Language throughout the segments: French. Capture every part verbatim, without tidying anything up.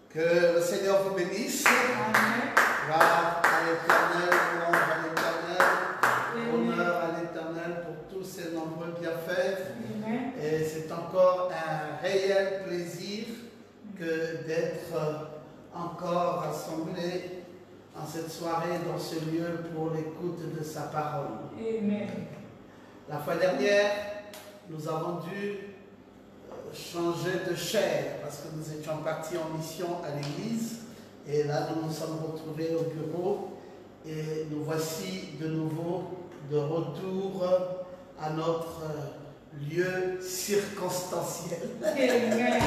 Que le Seigneur vous bénisse. Amen. Gloire à l'Éternel, louange à l'Éternel, honneur à l'Éternel pour tous ses nombreux bienfaits. Amen. Et c'est encore un réel plaisir que d'être encore rassemblés en cette soirée dans ce lieu pour l'écoute de sa parole. Amen. La fois dernière, nous avons dû changer de chair parce que nous étions partis en mission à l'église et là nous nous sommes retrouvés au bureau et nous voici de nouveau de retour à notre lieu circonstanciel. Amen.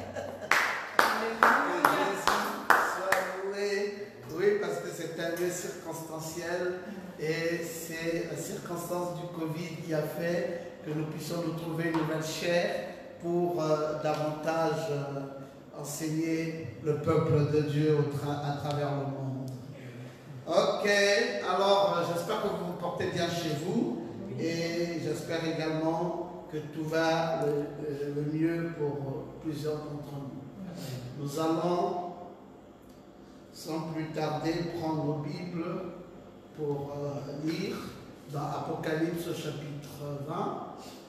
Que Jésus soit loué. Oui, parce que c'est un lieu circonstanciel et c'est la circonstance du Covid qui a fait que nous puissions nous trouver une nouvelle chair pour euh, davantage euh, enseigner le peuple de Dieu au tra à travers le monde. Ok, alors euh, j'espère que vous vous portez bien chez vous et j'espère également que tout va le, le, le mieux pour euh, plusieurs d'entre nous. Nous allons sans plus tarder prendre nos Bibles pour euh, lire dans Apocalypse chapitre vingt.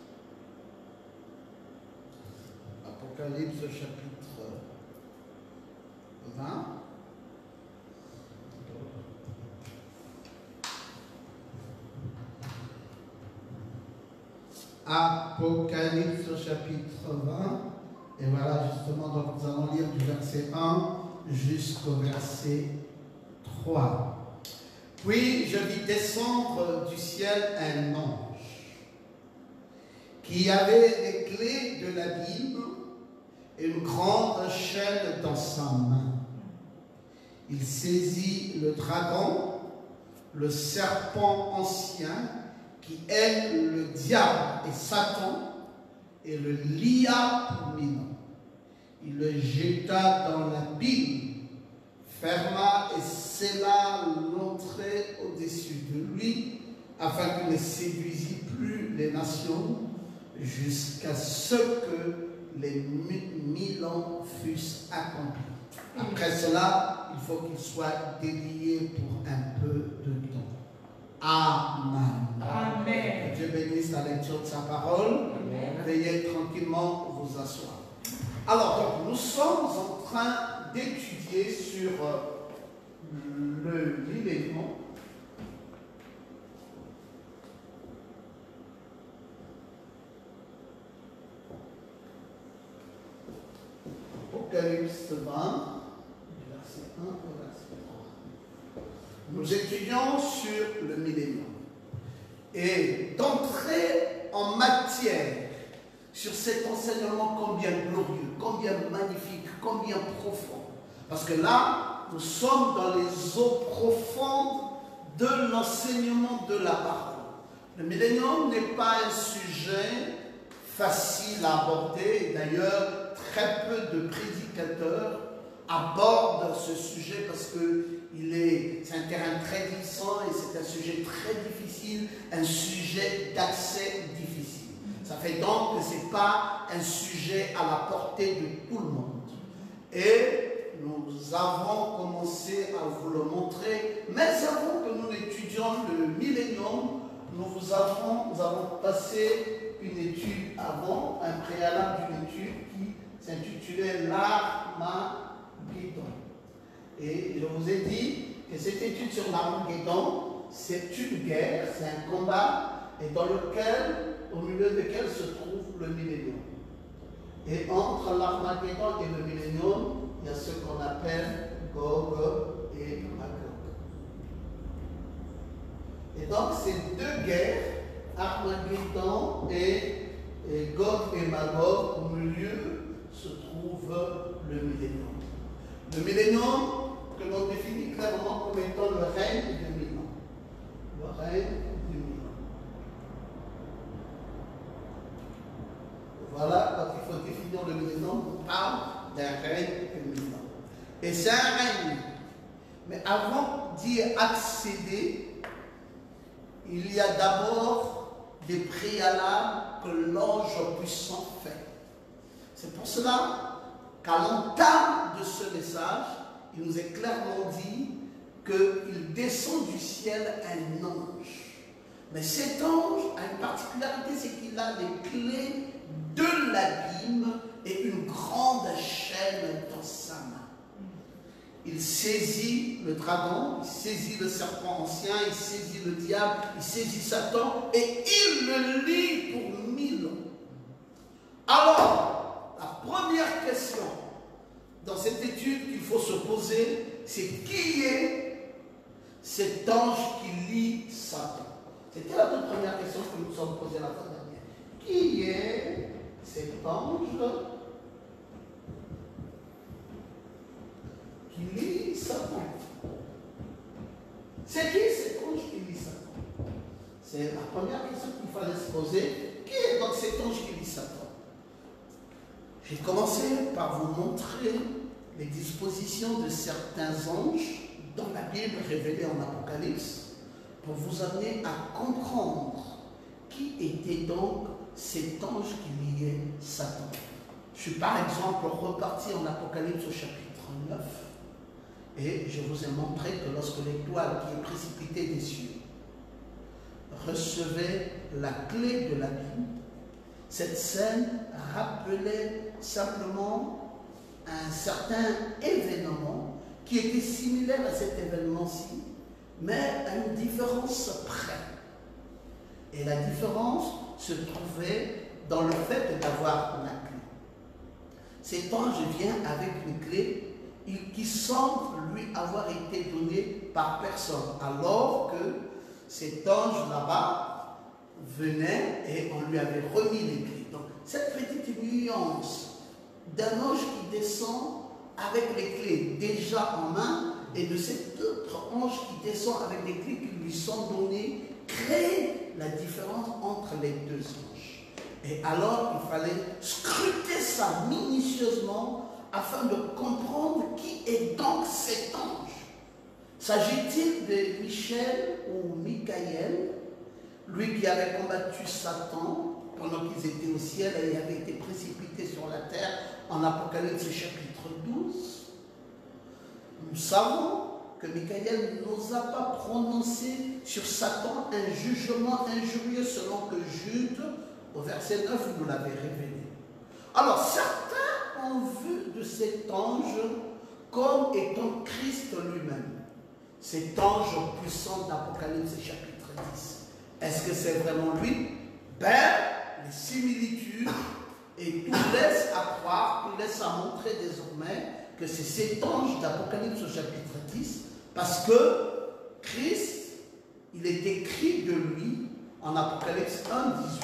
Apocalypse chapitre vingt. Apocalypse chapitre vingt. Et voilà justement, donc nous allons lire du verset un jusqu'au verset trois. Puis je vis descendre du ciel un ange qui avait les clés de l'abîme et une grande chaîne dans sa main. Il saisit le dragon, le serpent ancien, qui est le diable et Satan, et le lia pour mille ans. Il le jeta dans l'abîme, ferma et scella l'entrée au-dessus de lui, afin qu'il ne séduisit plus les nations, jusqu'à ce que les mille ans fussent accomplis. Après cela, il faut qu'il soit délié pour un peu de temps. Amen. Amen. Que Dieu bénisse la lecture de sa parole. Amen. Veuillez tranquillement vous asseoir. Alors, donc, nous sommes en train d'étudier sur le millénium. Apocalypse vingt, verset un au verset trois. Nous étudions sur le millénium. Et d'entrer en matière sur cet enseignement combien glorieux, combien magnifique, combien profond. Parce que là, nous sommes dans les eaux profondes de l'enseignement de la parole. Le millénium n'est pas un sujet facile à aborder. D'ailleurs, très peu de prédicateurs abordent ce sujet parce que c'est un terrain très glissant et c'est un sujet très difficile, un sujet d'accès difficile. Ça fait donc que ce n'est pas un sujet à la portée de tout le monde. Et nous avons commencé à vous le montrer, mais avant que nous étudions le millénium, nous, vous avons, nous avons passé une étude avant, un préalable d'une étude qui s'intitulait l'Armageddon. Et je vous ai dit que cette étude sur l'Armageddon, c'est une guerre, c'est un combat, et dans lequel, au milieu duquel se trouve le millénium. Et entre l'Armageddon et le millénium, il y a ce qu'on appelle Gog et Magog. Et donc ces deux guerres, Armageddon et, et Gog et Magog, au milieu se trouve le millénium. Le millénium que l'on définit clairement comme étant le règne de mille ans. Le règne de mille ans. Voilà, quand il faut définir le millénium, on parle d'un règne de mille ans. Et c'est un règne. Mais avant d'y accéder, il y a d'abord des préalables que l'ange puissant fait. C'est pour cela qu'à l'entame de ce ce message, il nous est clairement dit qu'il descend du ciel un ange. Mais cet ange a une particularité, c'est qu'il a les clés de l'abîme et une grande chaîne dans sa main. Il saisit le dragon, il saisit le serpent ancien, il saisit le diable, il saisit Satan et il le lie pour mille ans. Alors, la première question dans cette étude qu'il faut se poser, c'est qui est cet ange qui lie Satan? C'était la toute première question que nous nous sommes posée la fois dernière. Qui est cet ange qui lie Satan? C'est qui cet ange qui lie Satan? C'est la première question qu'il fallait se poser. Qui est donc cet ange qui lie Satan? J'ai commencé par vous montrer les dispositions de certains anges dans la Bible révélée en Apocalypse pour vous amener à comprendre qui était donc cet ange qui liait Satan. Je suis par exemple reparti en Apocalypse au chapitre neuf et je vous ai montré que lorsque l'étoile qui est précipitée des cieux recevait la clé de l'abîme, cette scène rappelait simplement un certain événement qui était similaire à cet événement-ci, mais à une différence près. Et la différence se trouvait dans le fait d'avoir la clé. Cet ange vient avec une clé qui semble lui avoir été donnée par personne, alors que cet ange là-bas venait et on lui avait remis les clés. Donc, cette petite nuance d'un ange qui descend avec les clés déjà en main et de cet autre ange qui descend avec les clés qui lui sont données crée la différence entre les deux anges. Et alors, il fallait scruter ça minutieusement afin de comprendre qui est donc cet ange. S'agit-il de Michel ou Michael, lui qui avait combattu Satan pendant qu'ils étaient au ciel et avait été précipité sur la terre en Apocalypse chapitre douze? Nous savons que Michael n'osa pas prononcer sur Satan un jugement injurieux selon que Jude, au verset neuf, nous l'avait révélé. Alors, certains ont vu de cet ange comme étant Christ lui-même. Cet ange puissant d'Apocalypse chapitre dix. Est-ce que c'est vraiment lui? Ben, les similitudes et tout laisse à croire, tout laisse à montrer désormais que c'est cet ange d'Apocalypse au chapitre dix, parce que Christ, il est écrit de lui en Apocalypse un, dix-huit,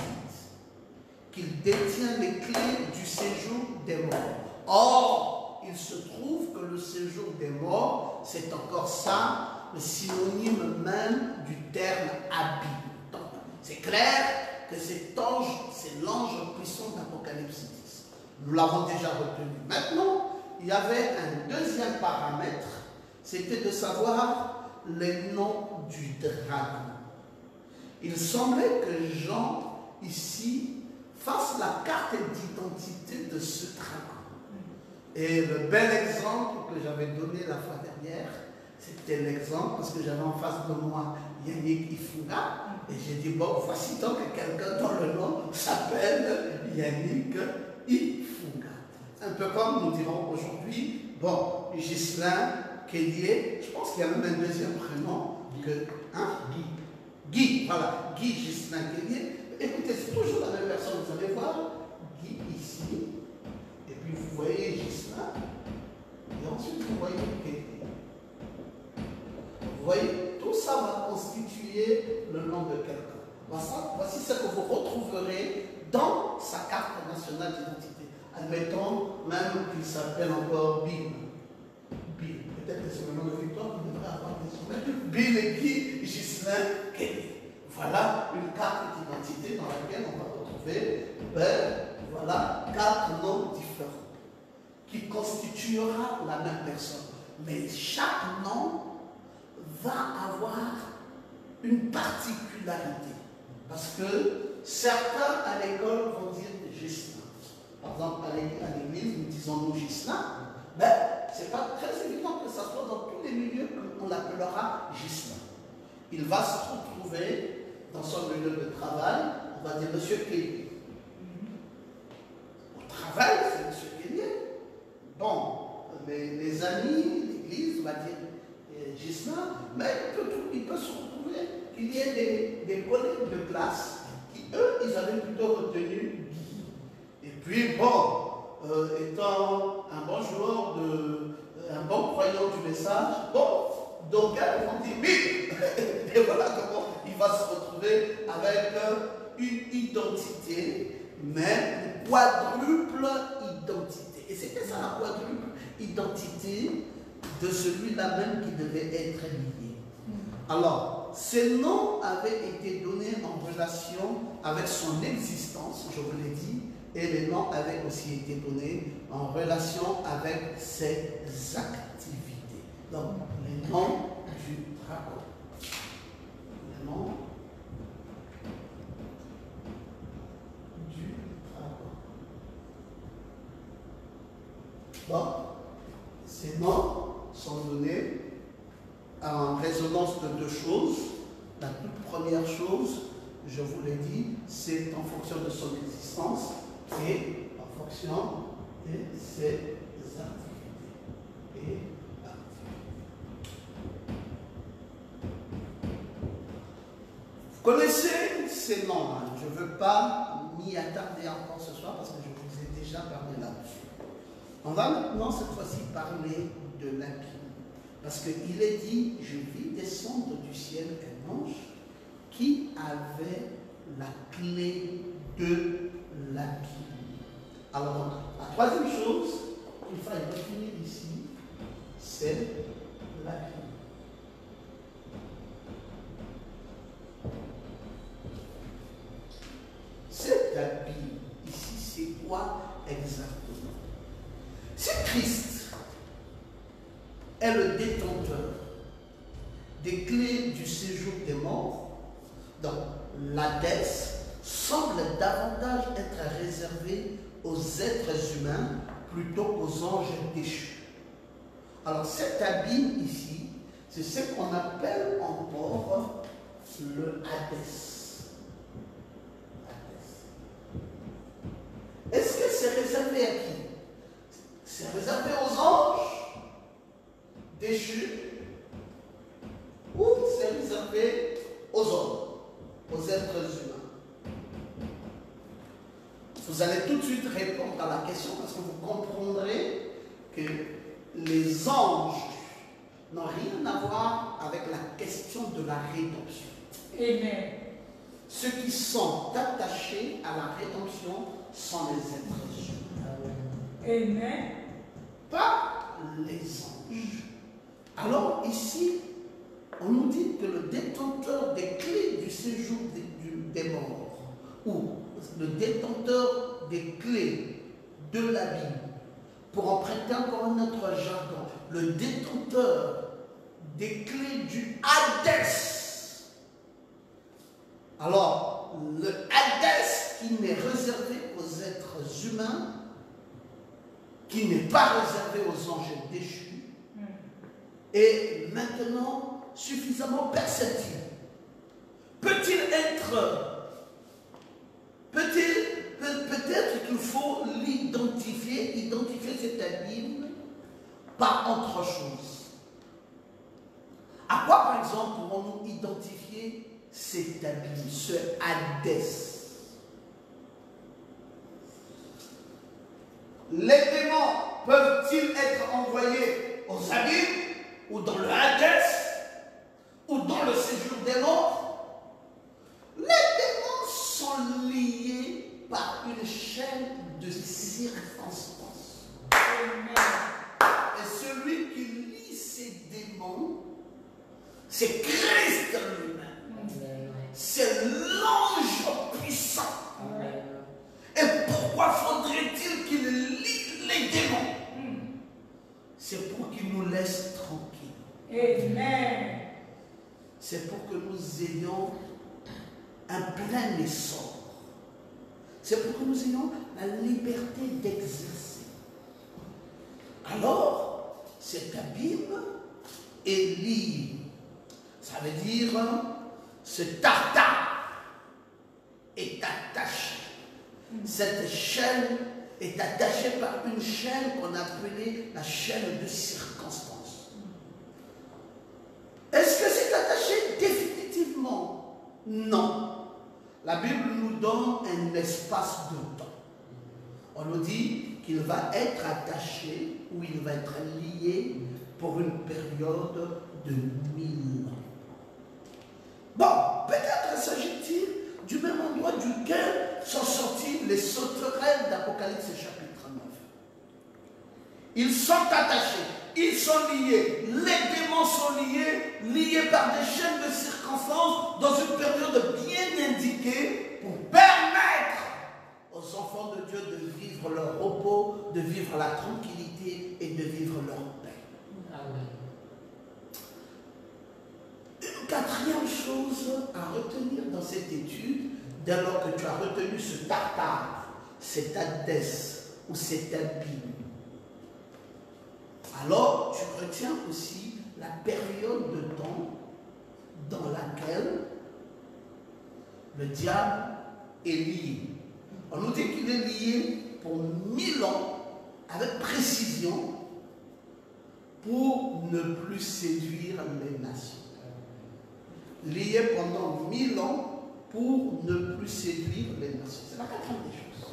qu'il détient les clés du séjour des morts. Or, il se trouve que le séjour des morts, c'est encore ça, le synonyme même du terme abîme. Donc, c'est clair que cet ange, c'est l'ange puissant d'Apocalypse dix. Nous l'avons déjà retenu. Maintenant, il y avait un deuxième paramètre, c'était de savoir les noms du dragon. Il semblait que Jean, ici, fasse la carte d'identité de ce dragon. Et le bel exemple que j'avais donné la fois dernière, c'était l'exemple, parce que j'avais en face de moi Yannick Ifunga, et j'ai dit, bon, voici donc quelqu'un dont le nom s'appelle Yannick Ifunga. Un peu comme nous dirons aujourd'hui, bon, Ghislain Kellier, je pense qu'il y a même un deuxième prénom que, hein, Guy. Guy, voilà, Guy Ghislain Kellier. Écoutez, c'est toujours la même personne, vous allez voir, Guy ici, et puis vous voyez Ghislain, et ensuite vous voyez Kellier. Vous voyez, tout ça va constituer le nom de quelqu'un. Voici, voici ce que vous retrouverez dans sa carte nationale d'identité. Admettons même qu'il s'appelle encore Bill. Bill. Peut-être que c'est le nom de Victoire qui devrait avoir des sommets. Bill et Guy Ghislain Kelly. Voilà une carte d'identité dans laquelle on va retrouver, ben, voilà, quatre noms différents qui constituera la même personne. Mais chaque nom va avoir une particularité. Parce que certains à l'école vont dire Ghislain. Par exemple, à l'église, nous disons nous Ghislain. Ben, ce n'est pas il va se retrouver dans son milieu de travail, on va dire Monsieur Kelly. Au travail, c'est Monsieur Kelly. Bon, les, les amis, l'église, on va dire euh, Gislain, mais il peut, il peut se retrouver qu'il y ait des, des collègues de classe qui, eux, ils avaient plutôt retenu. Et puis, bon, euh, étant un bon joueur, de, un bon croyant du message, bon, donc elles vont dire oui. Et voilà comment il va se retrouver avec une identité, mais une quadruple identité. Et c'était ça la quadruple identité de celui-là même qui devait être lié. Alors, ces noms avaient été donnés en relation avec son existence, je vous l'ai dit, et les noms avaient aussi été donnés en relation avec ses activités. Donc, les noms du dragon. Les noms du dragon. Bon, ces noms sont donnés en résonance de deux choses. La toute première chose, je vous l'ai dit, c'est en fonction de son existence et en fonction de ses activités. Et vous connaissez ces noms-là. Je ne veux pas m'y attarder encore ce soir parce que je vous ai déjà parlé là-dessus. On va maintenant cette fois-ci parler de l'abîme. Parce qu'il est dit, je vis descendre du ciel un ange qui avait la clé de l'abîme. Alors, la troisième chose qu'il faut définir ici, c'est l'abîme. Cet abîme, ici, c'est quoi exactement? C'est Christ est le détenteur des clés du séjour des morts, donc l'Hadès semble davantage être réservé aux êtres humains plutôt qu'aux anges déchus. Alors cet abîme ici, c'est ce qu'on appelle encore le Hadès. Est-ce que c'est réservé à qui? C'est réservé aux anges déchus ou c'est réservé aux hommes, aux êtres humains? Vous allez tout de suite répondre à la question parce que vous comprendrez que les anges n'ont rien à voir avec la question de la rédemption. Amen. Ceux qui sont attachés à la rédemption sont les êtres humains. Amen. Pas les anges. Alors ici, on nous dit que le détenteur des clés du séjour des, du, des morts, ou le détenteur des clés de l'abîme, pour emprunter encore un autre jargon, le détenteur des clés du Hadès. Alors, le Hadès qui n'est réservé aux êtres humains, qui n'est pas réservé aux anges déchus, est maintenant suffisamment perceptible. Peut-il être, peut-il, peut, peut-être qu'il faut l'identifier, identifier cet abîme par autre chose. À quoi, par exemple, pourrons-nous identifier cet abîme, ce Hadès? Les démons peuvent-ils être envoyés aux abîmes ou dans le Hadès ou dans le séjour des morts? Les démons sont liés par une chaîne de circonstances. Et celui qui lie ces démons, c'est Christ lui-même. C'est l'ange puissant. Amen. Et pourquoi faudrait-il qu'il lie les démons? C'est pour qu'il nous laisse tranquilles. Amen. C'est pour que nous ayons un plein essor. C'est pour que nous ayons la liberté d'exercer. Alors, cet abîme est lié. Ça veut dire, ce tartare est attaché. Cette chaîne est attachée par une chaîne qu'on appelait la chaîne de circonstance. Est-ce que c'est attaché définitivement? Non. La Bible nous donne un espace de temps. On nous dit qu'il va être attaché ou il va être lié pour une période de mille ans. Bon, peut-être s'agit-il du même endroit duquel sont sortis les sauterelles d'Apocalypse chapitre neuf. Ils sont attachés, ils sont liés, les démons sont liés, liés par des chaînes de circonstances dans une période bien indiquée pour permettre aux enfants de Dieu de vivre leur repos, de vivre la tranquillité et de vivre leur paix. Amen. Une quatrième chose à retenir dans cette étude, dès lors que tu as retenu ce tartare, cet Hadès ou cet abîme, alors tu retiens aussi la période de temps dans laquelle le diable est lié. On nous dit qu'il est lié pour mille ans, avec précision, pour ne plus séduire les nations. Lié pendant mille ans pour ne plus séduire les nations. C'est la quatrième des choses.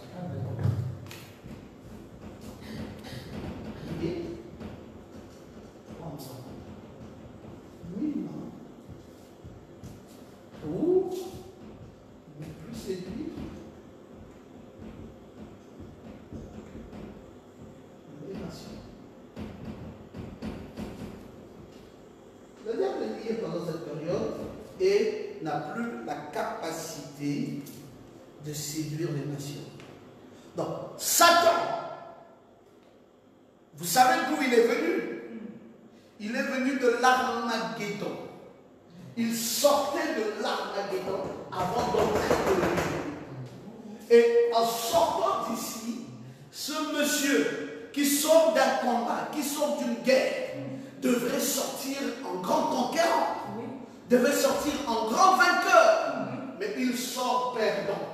Lié pendant mille ans pour ne plus séduire les nations. Le diable est lié pendant cette période et n'a plus la capacité de séduire les nations. Donc, Satan, vous savez d'où il est venu? Il est venu de l'Armageddon. Il sortait de l'Armageddon avant d'entrer de l'Église. Et en sortant d'ici, ce monsieur qui sort d'un combat, qui sort d'une guerre, devrait sortir en grand conquérant, devait sortir en grand vainqueur, mais il sort perdant.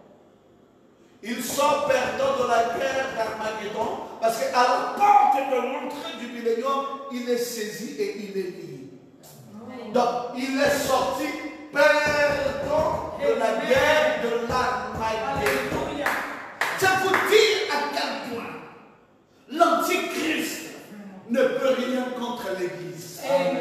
Il sort perdant de la guerre d'Armageddon, parce qu'à la porte de l'entrée du millénium, il est saisi et il est lié. Donc, il est sorti perdant de la guerre de l'Armageddon. C'est pour dire à quel point l'Antichrist ne peut rien contre l'Église.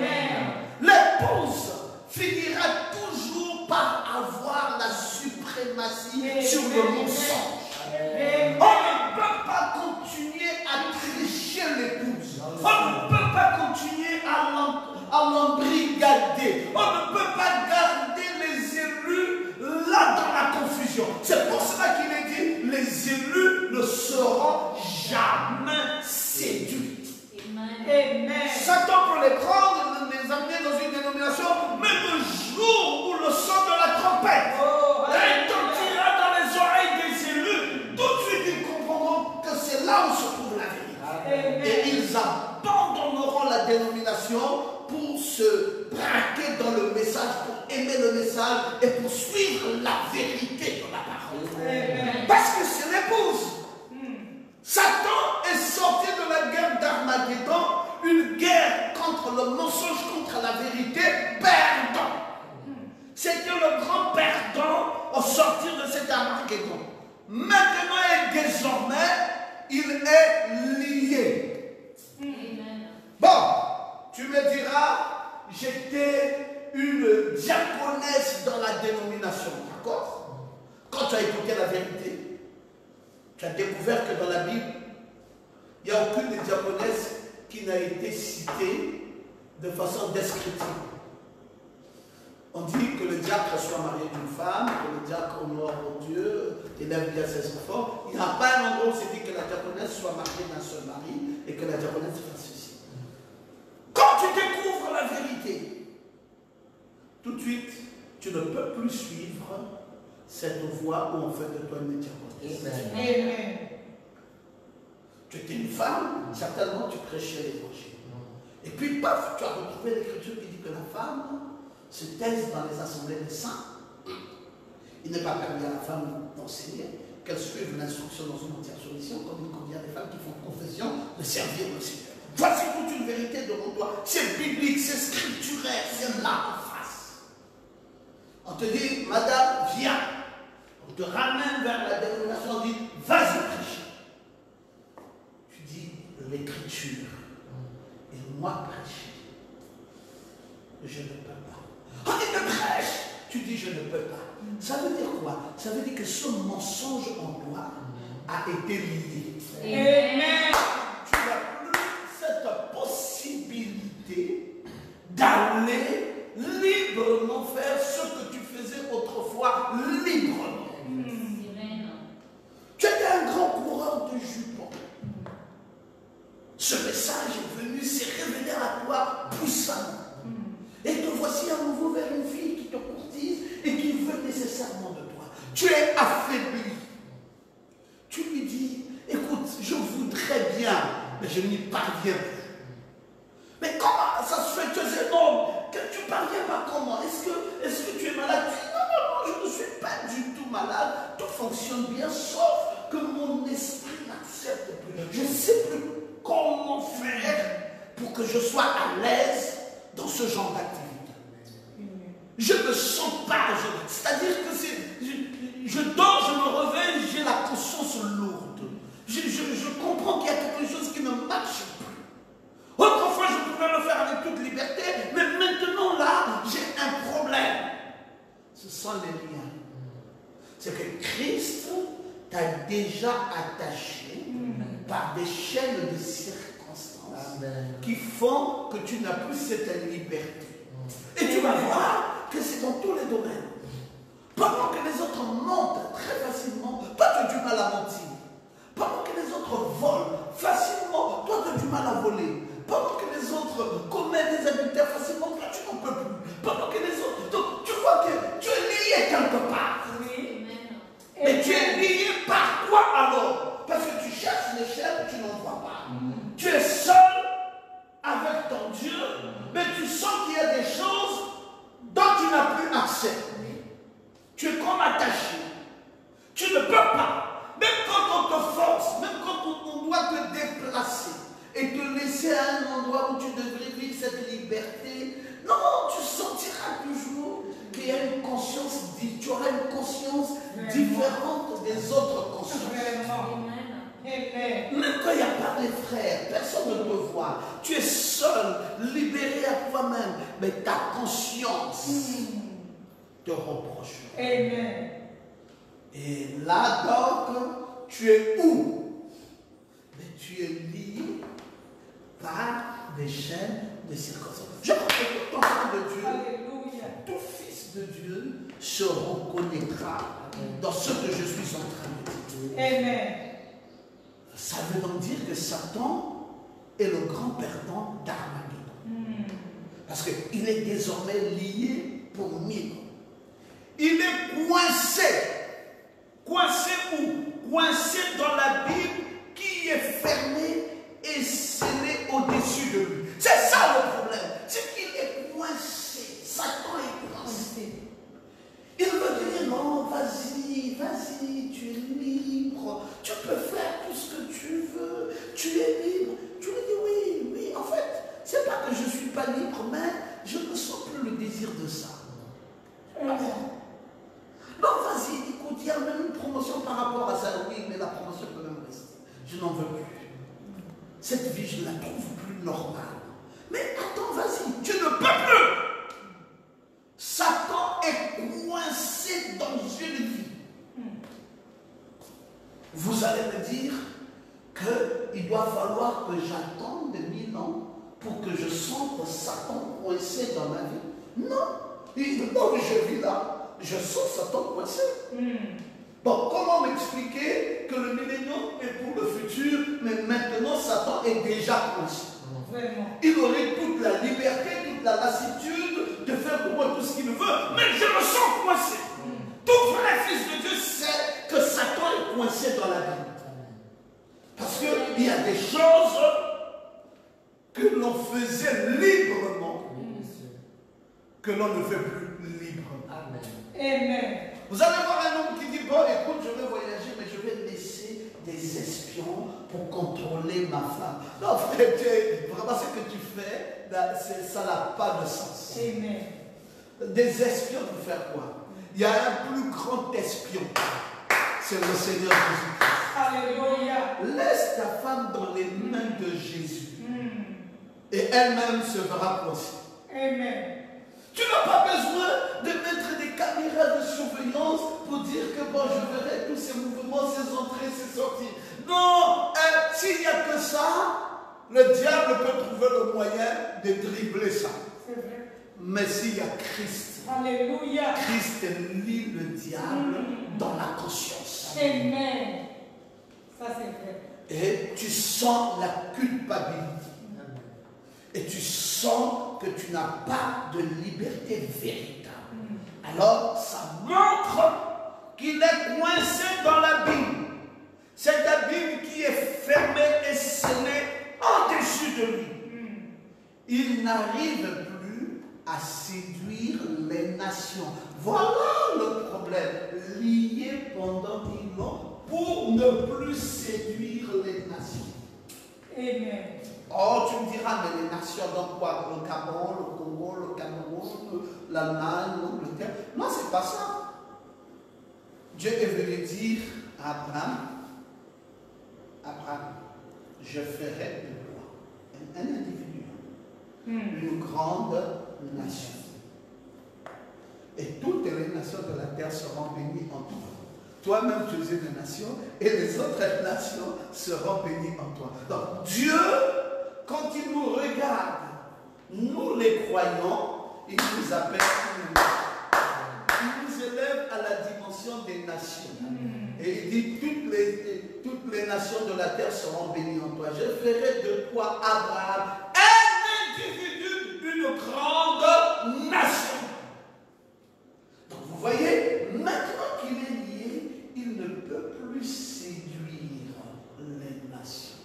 L'épouse finira toujours par avoir la suprématie sur le mensonge. On ne peut pas continuer à tricher l'épouse. On ne peut pas continuer à l'embrigader. On ne peut pas garder les élus là dans la confusion. C'est pour cela qu'il est dit, les élus ne seront jamais séduits. Amen. Satan peut les prendre, les amener dans une dénomination, mais le jour où le son de la trompette oh, retentira dans les oreilles des élus, tout de suite ils comprendront que c'est là où se trouve la vérité. Amen. Et ils abandonneront la dénomination pour se braquer dans le message, pour aimer le message et pour suivre la vérité de la parole. Amen. Parce que c'est l'épouse. Satan est sorti de la guerre d'Armageddon, une guerre contre le mensonge, contre la vérité, perdant. C'était le grand perdant au sortir de cet Armageddon. Maintenant et désormais, il est lié. Bon, tu me diras, j'étais une diaconesse dans la dénomination, d'accord? Quand tu as écouté la vérité, tu as découvert que dans la Bible, il n'y a aucune des diaconesses qui n'a été citée de façon descriptive. On dit que le diacre soit marié d'une femme, que le diacre honore au Dieu, élève bien ses enfants. Il n'y a pas un endroit où c'est dit que la diaconesse soit mariée d'un seul mari et que la diaconesse fasse ceci. Quand tu découvres la vérité, tout de suite, tu ne peux plus suivre cette voie où on fait de toi une diaconesse. Amen. Tu étais une femme, certainement tu prêchais l'évangile. Et puis, paf, tu as retrouvé l'écriture qui dit que la femme se taisent dans les assemblées des saints. Il n'est pas permis à la femme d'enseigner, qu'elle suive l'instruction dans son entière soumission, comme il convient des femmes qui font confession de servir le Seigneur. Voici toute une vérité devant toi. C'est biblique, c'est scripturaire, c'est là en face. On te dit, madame, viens. On te ramène vers la dénomination, on dit, vas-y prêcher. Tu dis, l'écriture. Et moi, prêcher. Je ne peux pas. On dit, mais prêche. Tu dis, je ne peux pas. Ça veut dire quoi? Ça veut dire que ce mensonge en toi a été lié. Amen. Tu n'as plus cette possibilité d'aller librement faire ce que tu faisais autrefois librement. Amen. Tu étais un grand coureur de jupons. Ce message est venu, s'est révélé à toi puissamment. Et te voici à nouveau vers une fille qui te courtise et qui veut nécessairement de toi. Tu es affaibli. Tu lui dis, écoute, je voudrais bien, mais je n'y parviens plus. Mais comment ça se fait que tu es énorme? Que tu ne parviens pas comment? Est-ce que, est-ce que tu es malade? Tu dis, non, non, non, je ne suis pas du tout malade. Tout fonctionne bien, sauf que mon esprit n'accepte plus. Je ne sais plus comment faire pour que je sois à l'aise dans ce genre d'activité. Je ne me sens pas, je- c'est-à-dire que c'est, je, je dors, je me réveille, j'ai la conscience lourde. Je, je, je comprends qu'il y a quelque chose qui ne marche plus. Autrefois, je pouvais le faire avec toute liberté, mais maintenant, là, j'ai un problème. Ce sont les liens. C'est que Christ t'a déjà attaché par des chaînes de circonstances Amen. qui font que tu n'as plus cette liberté. Et tu vas voir que c'est dans tous les domaines. Pendant que les autres mentent très facilement, toi tu as du mal à mentir. Pendant que les autres volent facilement, toi tu as du mal à voler. Pendant que les autres commettent des adultères facilement, toi tu n'en peux plus. Pendant que les autres... Donc tu vois que tu es lié quelque part. Oui. Mais tu es lié par quoi alors? Parce que tu cherches l'échelle, tu n'en vois pas. Tu es seul avec ton Dieu, mais tu sens qu'il y a des choses dont tu n'as plus accès. Tu es comme attaché. Tu ne peux pas. Même quand on te force, même quand on, on doit te déplacer et te laisser à un endroit où tu devrais vivre cette liberté, non, tu sentiras toujours qu'il y a une conscience, tu auras une conscience différente des autres consciences. Vraiment. Amen. Même quand il n'y a pas de frères, personne ne te voit. Tu es seul, libéré à toi-même, mais ta conscience te reproche. Amen. Et là donc, tu es où? Mais tu es lié par des chaînes de circonstances. Je crois que tout enfant de Dieu, Alléluia. tout fils de Dieu se reconnaîtra dans ce que je suis en train de dire. Amen. Ça veut donc dire que Satan est le grand perdant d'Armageddon. Parce qu'il est désormais lié pour mille. Il est coincé. Coincé où? Coincé dans la Bible qui est fermée et scellée au-dessus de lui. C'est ça le problème. C'est qu'il est coincé. Satan est coincé. Il veut dire non, vas-y, vas-y, tu es libre. Tu peux faire tout ce que tu veux. Tu es libre. Tu lui dis oui, oui. En fait, c'est pas que je ne suis pas libre, mais je ne sens plus le désir de ça. Non, vas-y, écoute, il y a même une promotion par rapport à ça. Oui, mais la promotion peut même rester. Je n'en veux plus. Cette vie, je ne la trouve plus normale. Mais attends, vas-y, tu ne peux plus. Satan est coincé dans une vie. Vous allez me dire qu'il doit falloir que j'attende mille ans pour que je sente Satan coincé dans ma vie. Non. Il, là où je vis là, je sens Satan coincé. Mm. Bon, comment m'expliquer que le millénium est pour le futur, mais maintenant Satan est déjà coincé? Vraiment. Il aurait toute la liberté, toute la lassitude de faire pour moi tout ce qu'il veut, mais je me sens coincé. Tout vrai fils de Dieu sait que Satan est coincé dans la Bible. Parce qu'il y a des choses que l'on faisait librement, que l'on ne fait plus libre. Amen. Amen. Vous allez voir un homme qui dit, bon, écoute, je vais voyager, mais je vais laisser des espions pour contrôler ma femme. Non, frère, tu es, vraiment ce que tu fais, là, ça n'a pas de sens. Amen. Des espions pour faire quoi? Il y a un plus grand espion. C'est le Seigneur Jésus-Christ. Alléluia. Laisse ta femme dans les mains de Jésus. Mm. Et elle-même se verra procès. Amen. Tu n'as pas besoin de mettre des caméras de surveillance pour dire que bon, je verrai tous ces mouvements, ces entrées, ces sorties. Non, euh, s'il n'y a que ça, le diable peut trouver le moyen de dribbler ça. C'est vrai. Mais s'il y a Christ, Alléluia. Christ lit le diable Mm. dans la conscience. Amen. Ça c'est vrai. Et tu sens la culpabilité. Et tu sens que tu n'as pas de liberté véritable. Mm. Alors, ça montre qu'il est coincé dans l'abîme. Cet abîme qui est fermé et scellé au-dessus de lui. Mm. Il n'arrive plus à séduire les nations. Voilà le problème. Lié pendant mille ans pour ne plus séduire les nations. Amen. Oh, tu me diras, mais les nations, donc quoi? Le Gabon, le Congo, le Cameroun, l'Allemagne, l'Angleterre. Non, c'est pas ça. Dieu est venu dire à Abraham, Abraham, je ferai de toi un, un individu, mm. une grande nation. Et toutes les nations de la terre seront bénies en toi. Toi-même, tu es une nation, et les autres nations seront bénies en toi. Donc, Dieu, quand il nous regarde, nous les croyants, il nous appelle, il nous élève à la dimension des nations. Mm. Et il dit, toutes les, toutes les nations de la terre seront bénies en toi. Je ferai de toi, Abraham, un individu d'une grande nation. Donc vous voyez, maintenant qu'il est lié, il ne peut plus séduire les nations.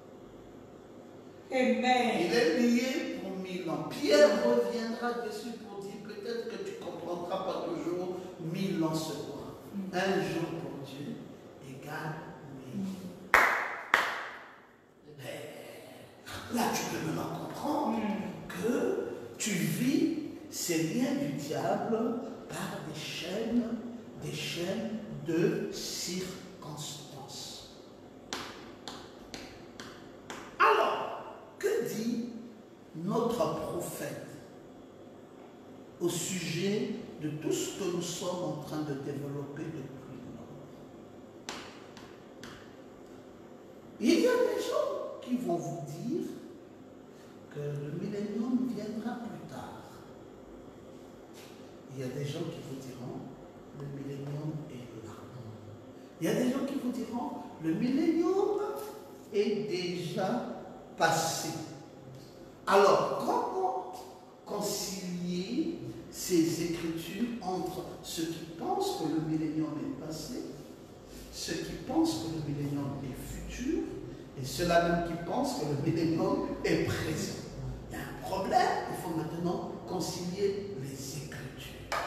Amen. Il est lié pour mille ans. Pierre reviendra dessus pour dire, peut-être que tu ne comprendras pas toujours, mille ans se voient. Mm. Un jour pour Dieu égale mille. Mm. Là, tu peux maintenant comprendre mm. que tu vis ces liens du diable par des chaînes, des chaînes de circonstances. Alors, que dit notre prophète au sujet de tout ce que nous sommes en train de développer depuis longtemps? Il y a des gens qui vont vous dire que le millénium viendra plus tard. Il y a des gens qui vous diront le millénium est là. Il y a des gens qui vous diront le millénium est déjà passé. Alors, comment concilier ces écritures entre ceux qui pensent que le millénium est passé, ceux qui pensent que le millénium est futur, et ceux-là même qui pensent que le millénium est présent? Il y a un problème, il faut maintenant concilier les écritures.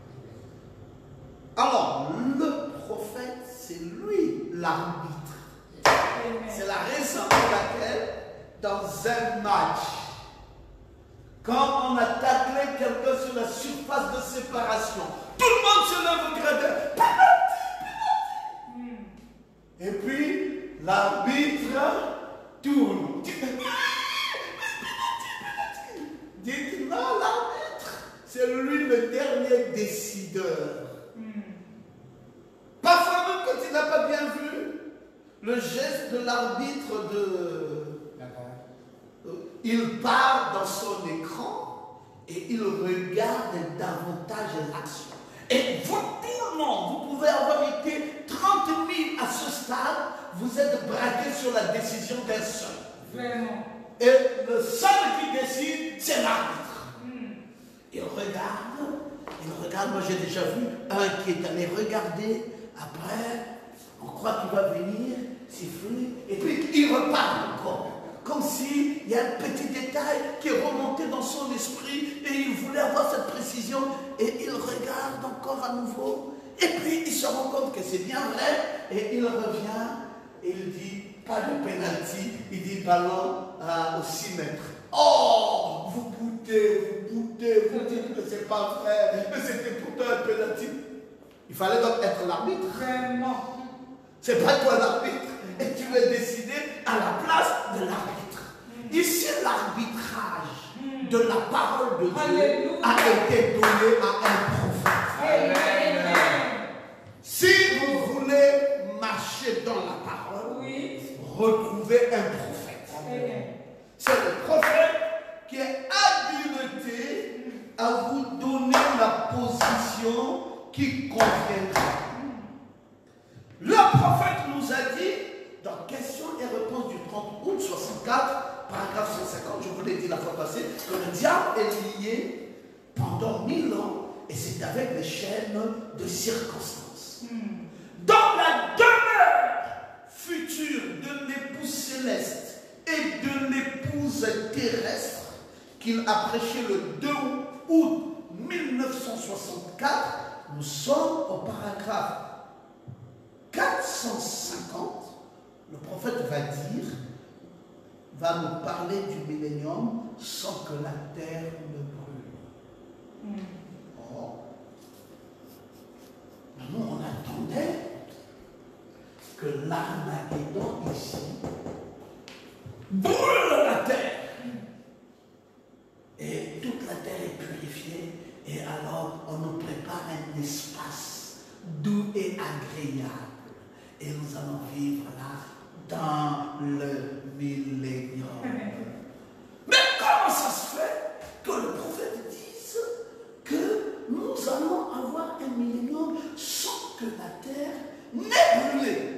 Alors, le prophète, c'est lui l'arbitre. C'est la raison pour laquelle, dans un match, quand on a taclé quelqu'un sur la surface de séparation, tout le monde se lève au gradin. Penalty, penalty. Et puis, l'arbitre tourne. Dites non, l'arbitre, c'est lui le dernier décideur. Parfois même quand il n'a pas bien vu le geste de l'arbitre, de... il part dans son écran et il regarde davantage l'action. Et vous, tout le monde, vous pouvez avoir été trente mille à ce stade, vous êtes braqués sur la décision d'un seul. Vraiment. Et le seul qui décide, c'est l'arbitre. Mm. Il regarde, il regarde, moi j'ai déjà vu un qui est allé regarder, après, on croit qu'il va venir, siffler, et puis il repart encore. Comme s'il y a un petit détail qui est remonté dans son esprit et il voulait avoir cette précision. encore à nouveau. Et puis il se rend compte que c'est bien vrai. Et il revient et il dit, pas de pénalty. Il dit ballon à, au six mètres. Oh, vous boutez, vous boutez, vous dites que c'est pas vrai. Mais c'était pourtant un pénalty. Il fallait donc être l'arbitre. Vraiment. C'est pas toi l'arbitre. Et tu es décidé à la place de l'arbitre. Ici, l'arbitrage de la parole de Dieu Alléluia. a été donné à un prophète. Amen. Si vous voulez marcher dans la parole, Oui. retrouvez un prophète. Amen. C'est le prophète qui est habilité à vous donner la position qui conviendra. Le prophète nous a dit, dans questions et réponses du trente août soixante-quatre, paragraphe cent cinquante, je vous l'ai dit la fois passée, que le diable est lié pendant mille ans, et c'est avec les chaînes de circonstances. Mm. Dans la demeure future de l'épouse céleste et de l'épouse terrestre, qu'il a prêché le deux août mille neuf cent soixante-quatre, nous sommes au paragraphe quatre cent cinquante. Le prophète va dire, va nous parler du millénium sans que la terre ne brûle. Mm. Oh. Nous, on attendait que l'Armageddon ici brûle la terre. Et toute la terre est purifiée. Et alors, on nous prépare un espace doux et agréable. Et nous allons vivre là dans le millénium. Mais comment ça se fait que le prophète dise que nous allons avoir un millénium sans que la terre n'ait brûlé?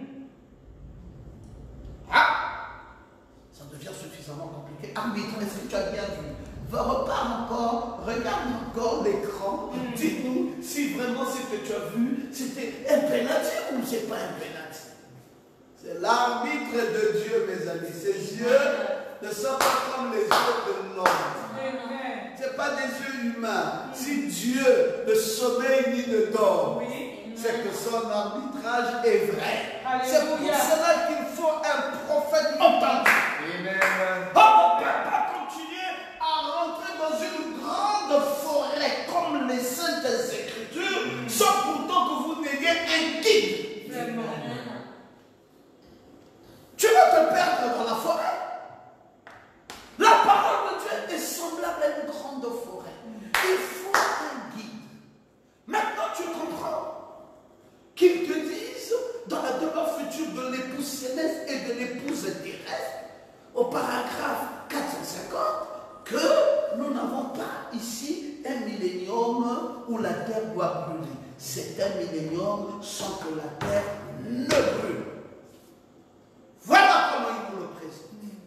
Ah, ça devient suffisamment compliqué. Arbitre, est-ce que tu as bien vu? Repars encore, regarde encore l'écran, mm. Dis-nous si vraiment ce que tu as vu, c'était un pénalty ou c'est pas un pénalty. C'est l'arbitre de Dieu, mes amis. Ses yeux ne sont pas comme les yeux de l'homme. Ce n'est pas des yeux humains. Si Dieu ne sommeille ni ne dort, oui. C'est que son arbitrage est vrai. Alléluia. C'est pour cela qu'il faut un prophète authentique. Amen. Oh, on ne peut pas continuer à rentrer dans une grande forêt comme les Saintes Écritures sans pourtant que vous n'ayez un guide. Vraiment. Tu vas te perdre dans la forêt. La parole de Dieu est semblable à une grande forêt. Il faut un guide. Maintenant tu comprends qu'ils te disent dans la demeure future de l'épouse céleste et de l'épouse terrestre au paragraphe quatre cent cinquante que nous n'avons pas ici un millénium où la terre doit brûler. C'est un millénium sans que la terre ne brûle. Voilà comment il nous le présente.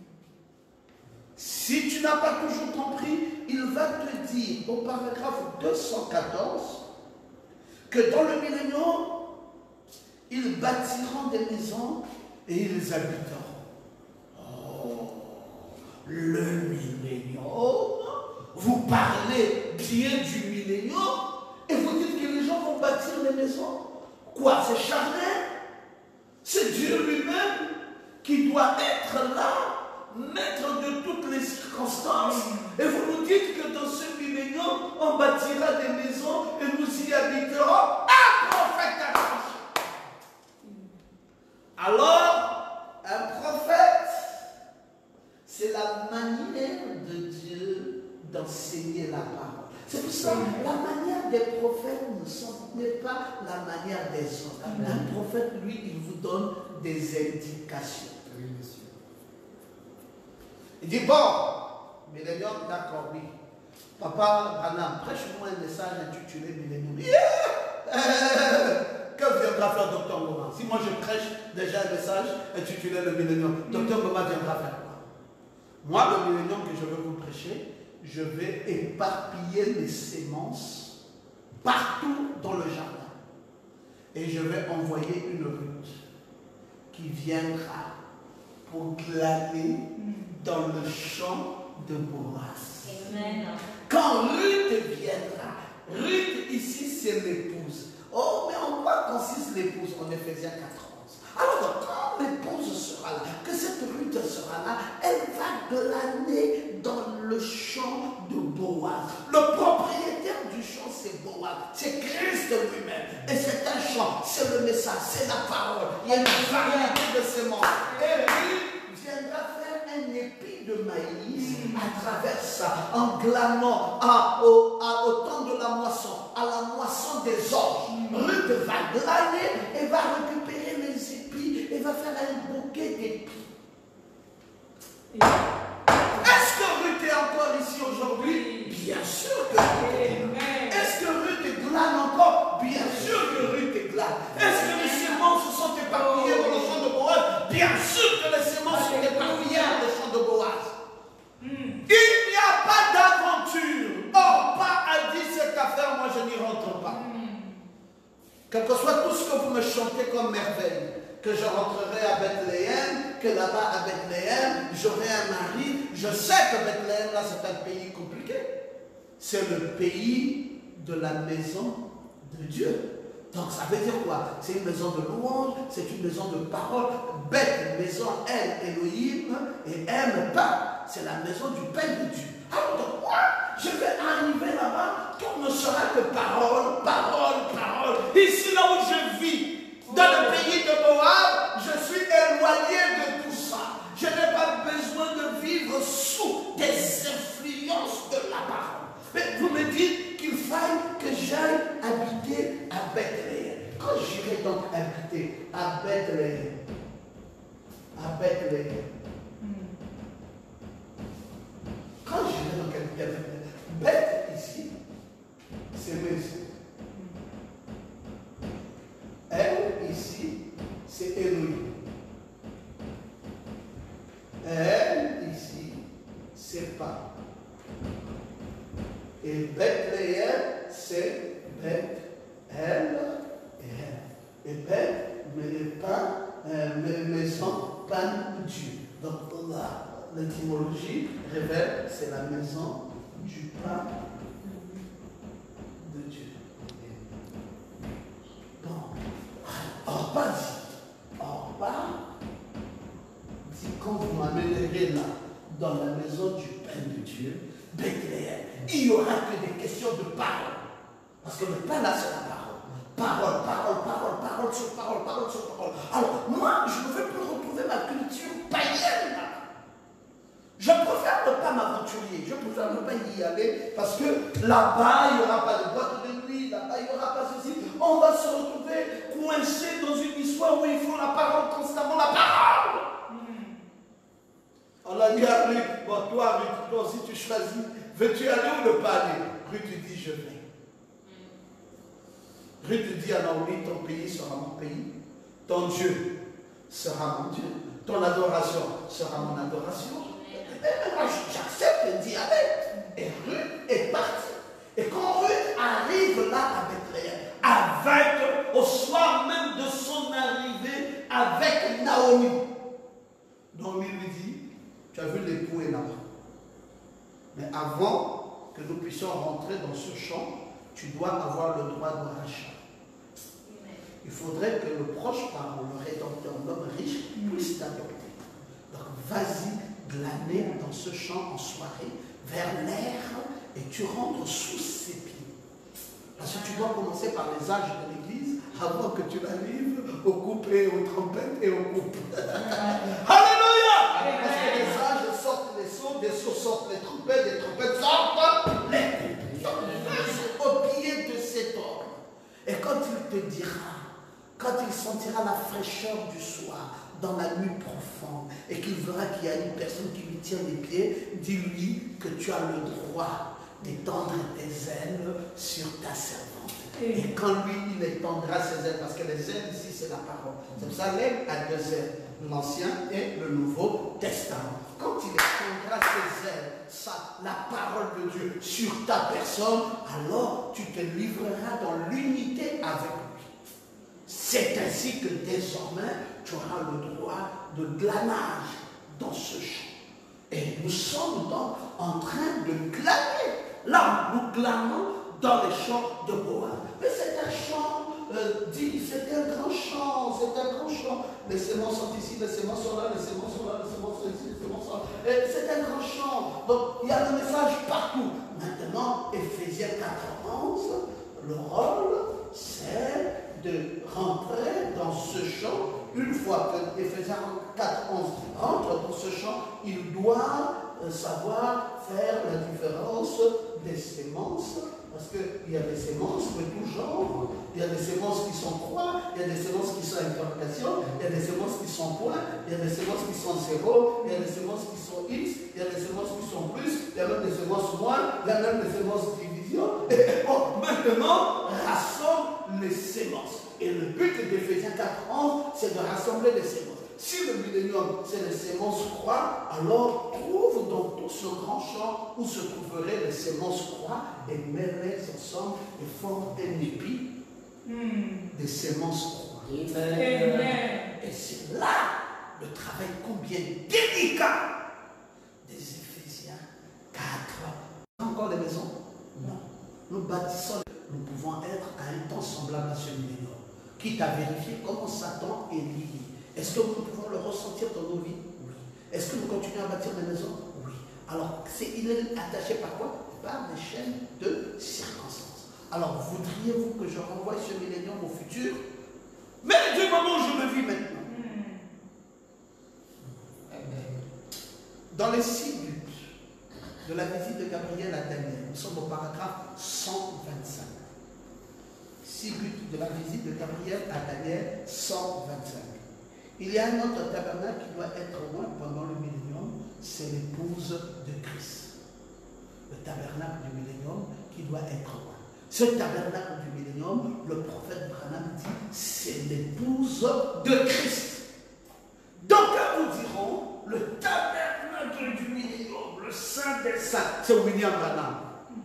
Si tu n'as pas toujours compris, il va te dire au paragraphe deux cent quatorze que dans le millénium, ils bâtiront des maisons et ils habiteront. Oh, le millénium, vous parlez bien du millénium et vous dites que les gens vont bâtir des maisons. Quoi, c'est charnel? C'est Dieu lui-même qui doit être là, maître de toutes les circonstances. Et vous nous dites que dans ce millénium, on bâtira des maisons et nous y habiterons. Un prophète accroché. Alors, un prophète, c'est la manière de Dieu d'enseigner la parole. C'est pour ça que la manière des prophètes n'est pas la manière des autres. Un prophète, lui, il vous donne des indications. Oui, monsieur. Il dit, bon, millénium, d'accord, oui. Papa Branham, prêche-moi un message intitulé Millénium. Yeah! Euh, que viendra faire docteur Goma? Si moi je prêche déjà un message intitulé le Millénium, docteur Goma viendra faire quoi? Moi, le Millénium que je veux vous prêcher, je vais éparpiller les sémences partout dans le jardin. Et je vais envoyer une Ruth qui viendra pour glaner dans le champ de Boaz. Amen. Quand Ruth viendra, Ruth, ici, c'est l'épouse. Oh, mais en quoi consiste l'épouse? En Éphésiens quatre onze. Alors, quand l'épouse sera là, que cette Ruth sera là, elle va glaner dans le champ de Boaz. Le propriétaire du champ, c'est Boaz. C'est Christ lui-même. Et c'est un champ, c'est le message, c'est la parole. Il y a une variété de semences. Et Ruth viendra faire un épi de maïs à travers ça, en glanant à, au, à, au temps de la moisson, à la moisson des orges. Ruth va glaner et va récupérer les épis et va faire un bouquet d'épis. Est-ce que Ruth est encore ici aujourd'hui? Bien sûr que Ruth est là. Est-ce que Ruth glane encore? Bien sûr que Ruth glane. Est-ce que les semences se sont éparpillées dans le champ de Boaz? Bien sûr que les semences sont éparpillées dans le champ de Boaz. Il n'y a pas d'aventure. Orpa a dit cette affaire, moi je n'y rentre pas. Quel que soit tout ce que vous me chantez comme merveille, que je rentrerai à Bethléem, que là-bas à Bethléem, j'aurai un mari. Je sais que Bethléem, là, c'est un pays compliqué. C'est le pays de la maison de Dieu. Donc ça veut dire quoi? C'est une maison de louange, c'est une maison de parole. Beth, maison, elle, Elohim, et aime pas. C'est la maison du Père de Dieu. Alors donc moi, je vais arriver là-bas, tout ne sera que parole, parole, parole. Ici, là où je vis, dans le pays de Moab, je suis éloigné de tout ça. Je n'ai pas besoin de vivre sous des influences de la parole. Mais vous me dites qu'il faille que j'aille habiter à Bethléem. Quand j'irai donc habiter à Bethléem, à Bethléem, quand j'irai donc habiter à Bethléem, Beth ici, c'est maison. Elle ici, c'est Elohim. Elle ici, c'est pas. Et Bethléem, c'est Beth, elle et elle. Et Beth, mais les pains, euh, maison, pain, Dieu. Donc là, l'étymologie révèle, c'est la maison du pain de Dieu. Donc, Orpa dit, Orpa dit, quand vous m'amènerez là, dans la maison du pain de Dieu, Bethléem, il n'y aura que des questions de parole. Parce que le pain là, c'est la parole. Parole, parole, parole, parole sur parole, parole sur parole. Alors, moi, je ne veux plus retrouver ma culture païenne là. Je préfère ne pas m'aventurer, je préfère ne pas y aller parce que là-bas, il n'y aura pas de boîte de nuit, là-bas, il n'y aura pas ceci. On va se retrouver coincé dans une histoire où il faut la parole constamment, la parole. On a dit à Ruth, bon, toi, Ruth, toi aussi tu choisis, veux-tu aller ou ne pas aller? Ruth dit, je vais. Ruth dit à Naomi, ton pays sera mon pays, ton Dieu sera mon Dieu, ton adoration sera mon adoration. Et moi, j'accepte d'y aller. Et Ruth est partie. Et quand Ruth arrive là à Bethléem, avec, au soir même de son arrivée, avec Naomi, Naomi lui dit, tu as vu l'époux est là-bas. Mais avant que nous puissions rentrer dans ce champ, tu dois avoir le droit de rachat. Il faudrait que le proche parent, le rédempteur, l'homme riche, puisse t'adopter. Donc vas-y glaner dans ce champ en soirée, vers l'air, et tu rentres sous ses pieds. Parce que tu dois commencer par les âges de l'Église avant que tu arrives au couplet, aux trompettes et aux coupes. Alléluia! Parce que les âges sortent les sceaux, des sceaux sortent les trompettes, des trompettes sortent les coupes. Donc, au pied de cet homme. Et quand il te dira, quand il sentira la fraîcheur du soir dans la nuit profonde et qu'il verra qu'il y a une personne qui lui tient les pieds, dis-lui que tu as le droit d'étendre tes ailes sur ta servante. Et quand lui, il étendra ses ailes, parce que les ailes ici, c'est la parole. C'est pour ça l'aile a deux ailes, l'Ancien et le Nouveau Testament. Quand il étendra ses ailes, ça, la parole de Dieu sur ta personne, alors tu te livreras dans l'unité avec lui. C'est ainsi que désormais, tu auras le droit de glanage dans ce champ. Et nous sommes donc en train de glaner. Là, nous glanons dans les champs de Boaz. Mais c'est un champ, euh, dit, c'est un grand champ, c'est un grand champ. Les semences sont ici, les semences sont là, les semences sont là, les semences sont ici, les semences sont là. Et c'est un grand champ. Donc il y a le message partout. Maintenant, Éphésiens quatre, onze, le rôle, c'est de rentrer dans ce champ. Une fois que Éphésiens quatre, onze rentre dans ce champ, il doit euh, savoir faire la différence des semences. Parce qu'il y a des semences de tout genre, il y a des semences qui sont croix, il y a des semences qui sont interprétation, il y a des semences qui sont point, il y a des semences qui sont zéro, il y a des semences qui sont x, il y a des semences qui sont plus, il y a même des semences moins, il y a même des semences division. Et bon, maintenant, rassemble les semences. Et le but d'Éphésiens quatre, onze, c'est de rassembler les semences. Si le millénium, c'est les semences croix, alors trouve dans tout ce grand champ où se trouveraient les semences croix et mets-les ensemble et forme un épi mm. des semences croix. Amen. Et c'est là le travail combien délicat des Éphésiens quatre. Encore des maisons? Non. Nous bâtissons, nous pouvons être à un temps semblable à ce millénium. Quitte à vérifier comment Satan est lié. Est-ce que nous pouvons le ressentir dans nos vies? Oui. Est-ce que nous continuons à bâtir des maisons? Oui. Alors, il est attaché par quoi? Par des chaînes de circonstances. Alors, voudriez-vous que je renvoie ce millénium au futur? Mais du moment où je le vis maintenant. Mm. Dans les six buts de la visite de Gabriel à Daniel, nous sommes au paragraphe cent vingt-cinq. Six buts de la visite de Gabriel à Daniel, cent vingt-cinq. Il y a un autre tabernacle qui doit être loin pendant le millénium, c'est l'épouse de Christ. Le tabernacle du millénium qui doit être loin. Ce tabernacle du millénium, le prophète Branham dit, c'est l'épouse de Christ. D'aucuns vous diront, le tabernacle du millénium, le saint des saints, c'est William Branham.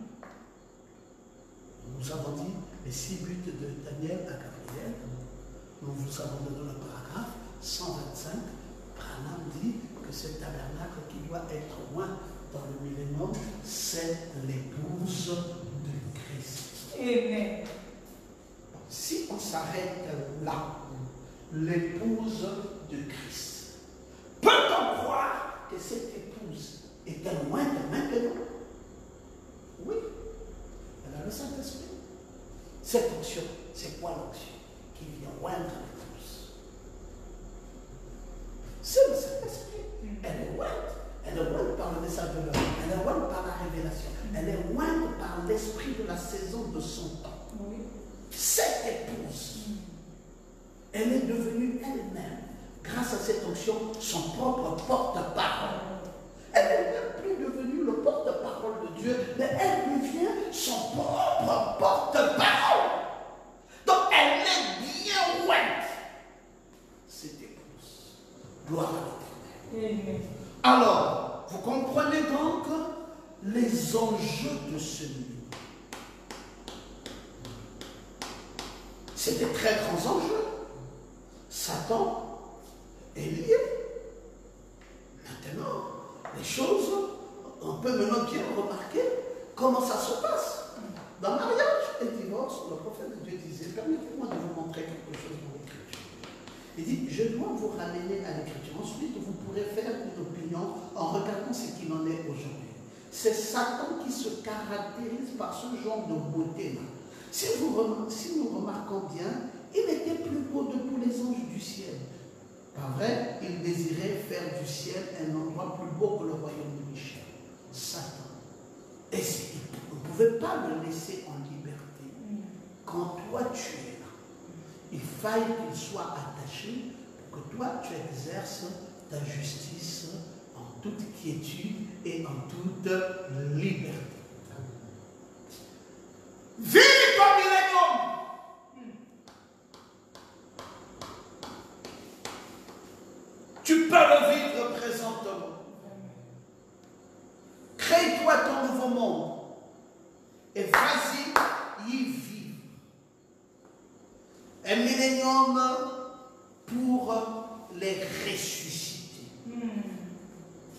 Nous avons dit les six buts de Daniel à Gabriel. Nous vous avons donné le paragraphe. cent vingt-cinq, Branham dit que ce tabernacle qui doit être loin dans le millénium, c'est l'épouse de Christ. Amen. Si on s'arrête là, l'épouse de Christ, peut-on croire que cette épouse est loin de maintenant? Oui, elle a le Saint-Esprit. Cette onction, c'est quoi l'onction qui vient oindre l'épouse? C'est le Saint-Esprit. Elle est ointe. Elle est ointe par le message de l'homme. Elle est ointe par la révélation. Elle est ointe par l'esprit de la saison de son temps. Oui. Cette épouse, elle est devenue elle-même, grâce à cette onction, son propre porte-parole. Elle n'est même plus devenue le porte-parole de Dieu, mais elle devient son propre porte-parole. Donc elle est bien ointe. Cette épouse. Gloire à l'Éternel. Alors, vous comprenez donc les enjeux de ce livre. C'est des très grands enjeux. Satan est lié. Maintenant, les choses, on peut maintenant bien remarquer comment ça se passe. Dans le mariage et divorce, le prophète de Dieu disait, permettez-moi de vous montrer quelque chose dans l'Écriture. Il dit, je dois vous ramener à l'Écriture. Ensuite, vous pourrez faire une opinion en regardant ce qu'il en est aujourd'hui. C'est Satan qui se caractérise par ce genre de beauté-là. Si, si nous remarquons bien, il était plus beau de tous les anges du ciel. Pas vrai? Il désirait faire du ciel un endroit plus beau que le royaume de Michel. Satan. Et vous ne pouvez pas le laisser en liberté. Quand toi tu es là, il faille qu'il soit attaché pour que toi tu exerces ta justice en toute quiétude et en toute liberté. Vive ton millénium! Tu peux le vivre présentement. Crée-toi ton nouveau monde et vas-y y vivre. Un millénium pour les ressusciter.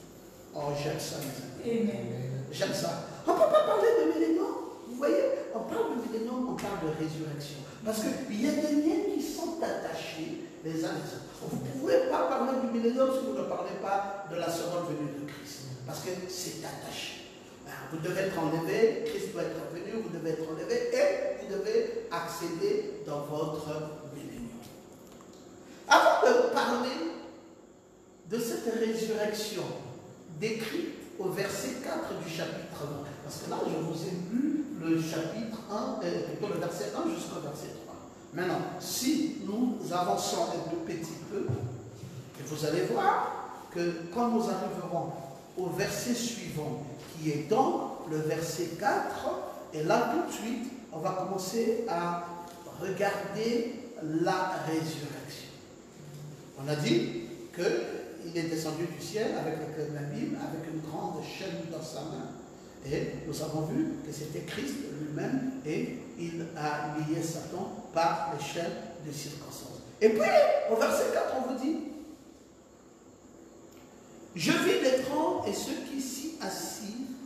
Oh, j'aime ça, mes amis. J'aime ça. On ne peut pas parler de millénium. Vous voyez, on millénium, on parle de résurrection. Parce qu'il y a des liens qui sont attachés les uns les autres. Vous ne pouvez pas parler du millénium si vous ne parlez pas de la seconde venue de Christ. Parce que c'est attaché. Vous devez être enlevé, Christ doit être venu, vous devez être enlevé et vous devez accéder dans votre millénium. Avant de parler de cette résurrection décrite au verset quatre du chapitre un, parce que là je vous ai lu le chapitre un, euh, plutôt le verset un jusqu'au verset trois. Maintenant, si nous avançons un tout petit peu, et vous allez voir que quand nous arriverons au verset suivant, qui est dans le verset quatre, et là tout de suite, on va commencer à regarder la résurrection. On a dit qu'il est descendu du ciel avec la Bible, avec une grande chaîne dans sa main, et nous avons vu que c'était Christ lui-même, et il a lié Satan par les chaînes de circonstance. Et puis, au verset quatre, on vous dit: je vis les trônes et ceux qui s'y assirent.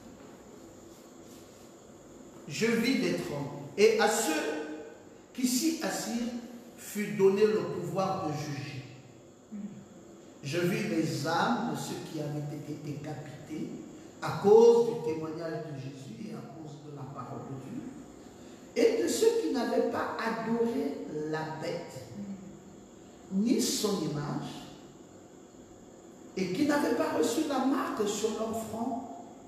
Je vis les trônes, et à ceux qui s'y assirent fut donné le pouvoir de juger. Je vis les âmes de ceux qui avaient été décapités à cause du témoignage de Jésus et à cause de la parole de Dieu, et de ceux qui n'avaient pas adoré la bête, ni son image, et qui n'avaient pas reçu la marque sur leur front,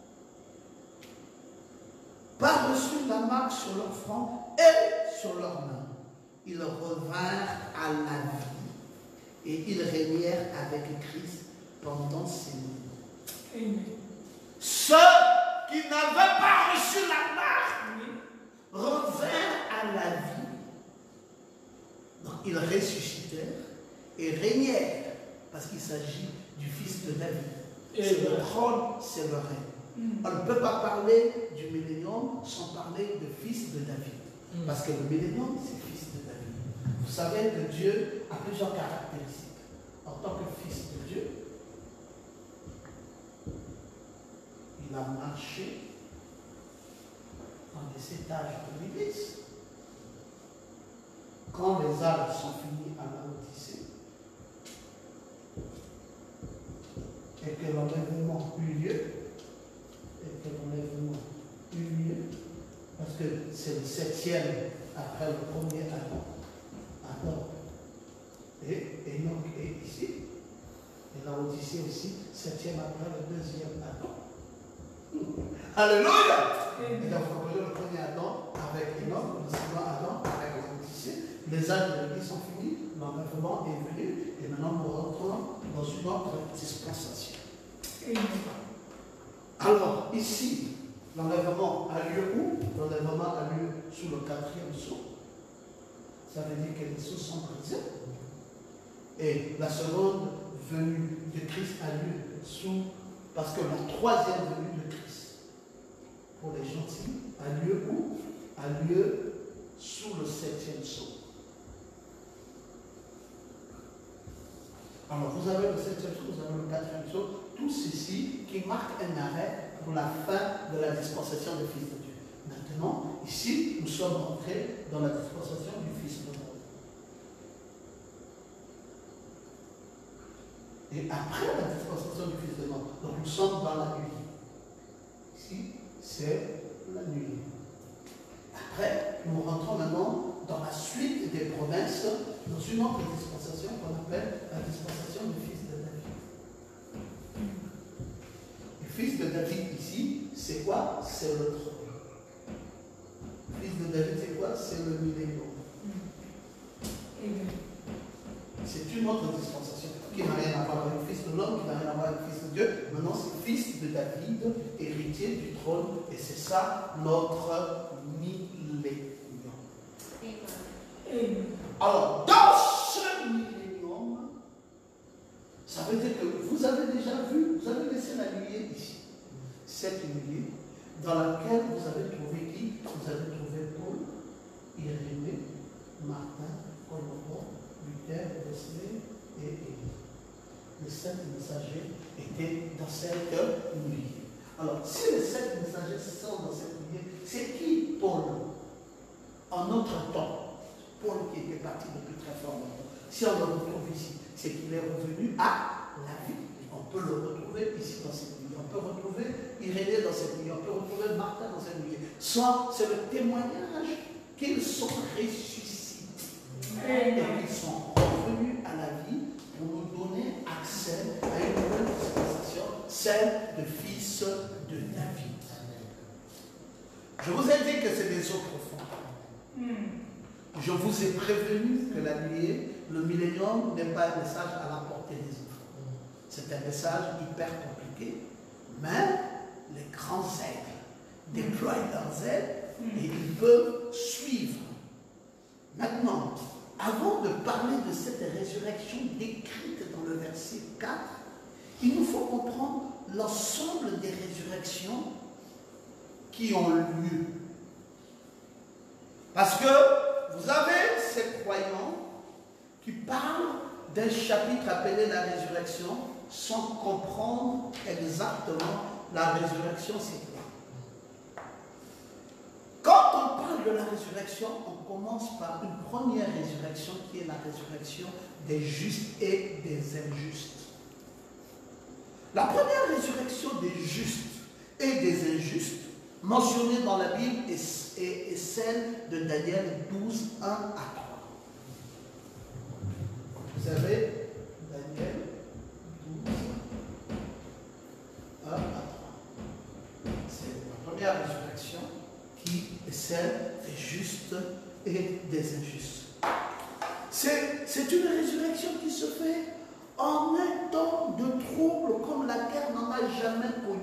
pas reçu la marque sur leur front et sur leurs mains. Ils revinrent à la vie et ils régnèrent avec Christ pendant ces mois. Ceux qui n'avaient pas reçu la marque revinrent à la vie. Donc ils ressuscitèrent et régnèrent, parce qu'il s'agit du fils de David. C'est le trône, c'est le règne. On ne peut pas parler du millénium sans parler de fils de David. Parce que le millénium, c'est fils de David. Vous savez que Dieu a plusieurs caractéristiques. En tant que fils de Dieu, il a marché dans les étages de l'Église. Quand les âges sont finis à la Odyssée, et que l'enlèvement eut lieu, et que l'enlèvement eut lieu, parce que c'est le septième après le premier Adam. Adam. Et Enoch est ici. Et la Odyssée aussi, septième après le deuxième Adam. Alléluia! Et donc, vous voyez le premier Adam avec Enoch, le second Adam avec la Odyssée. Les âges de l'Église sont finis, l'enlèvement est venu, et maintenant nous rentrons dans une autre dispensation. Alors, ici, l'enlèvement a lieu où? L'enlèvement a lieu sous le quatrième sceau. Ça veut dire que les sceaux sont brisés. Et la seconde venue de Christ a lieu sous, parce que la troisième venue de Christ, pour les gentils, a lieu où? A lieu sous le septième sceau. Alors, vous avez le septième sceau, vous avez le quatrième sceau, tout ceci qui marque un arrêt pour la fin de la dispensation du Fils de Dieu. Maintenant, ici, nous sommes entrés dans la dispensation du Fils de Dieu. Et après la dispensation du Fils de Dieu, donc nous sommes dans la nuit. Ici, c'est la nuit. Après, nous rentrons maintenant dans la suite des provinces, dans une autre dispensation qu'on appelle la dispensation du Fils de David. Le Fils de David ici, c'est quoi? C'est le trône. Le Fils de David, c'est quoi? C'est le millénium. C'est une autre dispensation qui n'a rien à voir avec le Fils de l'homme, qui n'a rien à voir avec le Fils de Dieu. Maintenant, c'est le Fils de David, héritier du trône, et c'est ça notre millénium. Alors, dans ce millénium, ça veut dire que vous avez déjà vu, vous avez laissé la nuée ici. Cette nuée dans laquelle vous avez trouvé qui? Vous avez trouvé Paul, Irénée, Martin, Colombo, Luther, Wesley et Élie. Les sept messagers étaient dans cette nuée. Alors, si les sept messagers sont dans cette nuée, c'est qui Paul? Si on le retrouve ici, c'est qu'il est revenu à la vie. On peut le retrouver ici dans cette nuit. On peut retrouver Irénée dans cette nuit. On peut retrouver Martha dans cette nuit. Soit c'est le témoignage qu'ils sont ressuscités. Et qu'ils sont revenus à la vie pour nous donner accès à une nouvelle dispensation, celle de fils de David. Je vous ai dit que c'est des eaux profondes. Je vous ai prévenu que la nuée, le millénium n'est pas un message à la portée des enfants. C'est un message hyper compliqué, mais les grands aigles déploient leurs ailes et ils peuvent suivre. Maintenant, avant de parler de cette résurrection décrite dans le verset quatre, il nous faut comprendre l'ensemble des résurrections qui ont lieu. Parce que vous avez ces croyants qui parlent d'un chapitre appelé la résurrection sans comprendre exactement la résurrection c'est quoi. Quand on parle de la résurrection, on commence par une première résurrection qui est la résurrection des justes et des injustes. La première résurrection des justes et des injustes mentionnée dans la Bible est, est, est celle de Daniel douze, un à trois. Vous avez Daniel douze, un à trois. C'est la première résurrection qui est celle des justes et des injustes. C'est une résurrection qui se fait en un temps de trouble comme la terre n'en a jamais connu.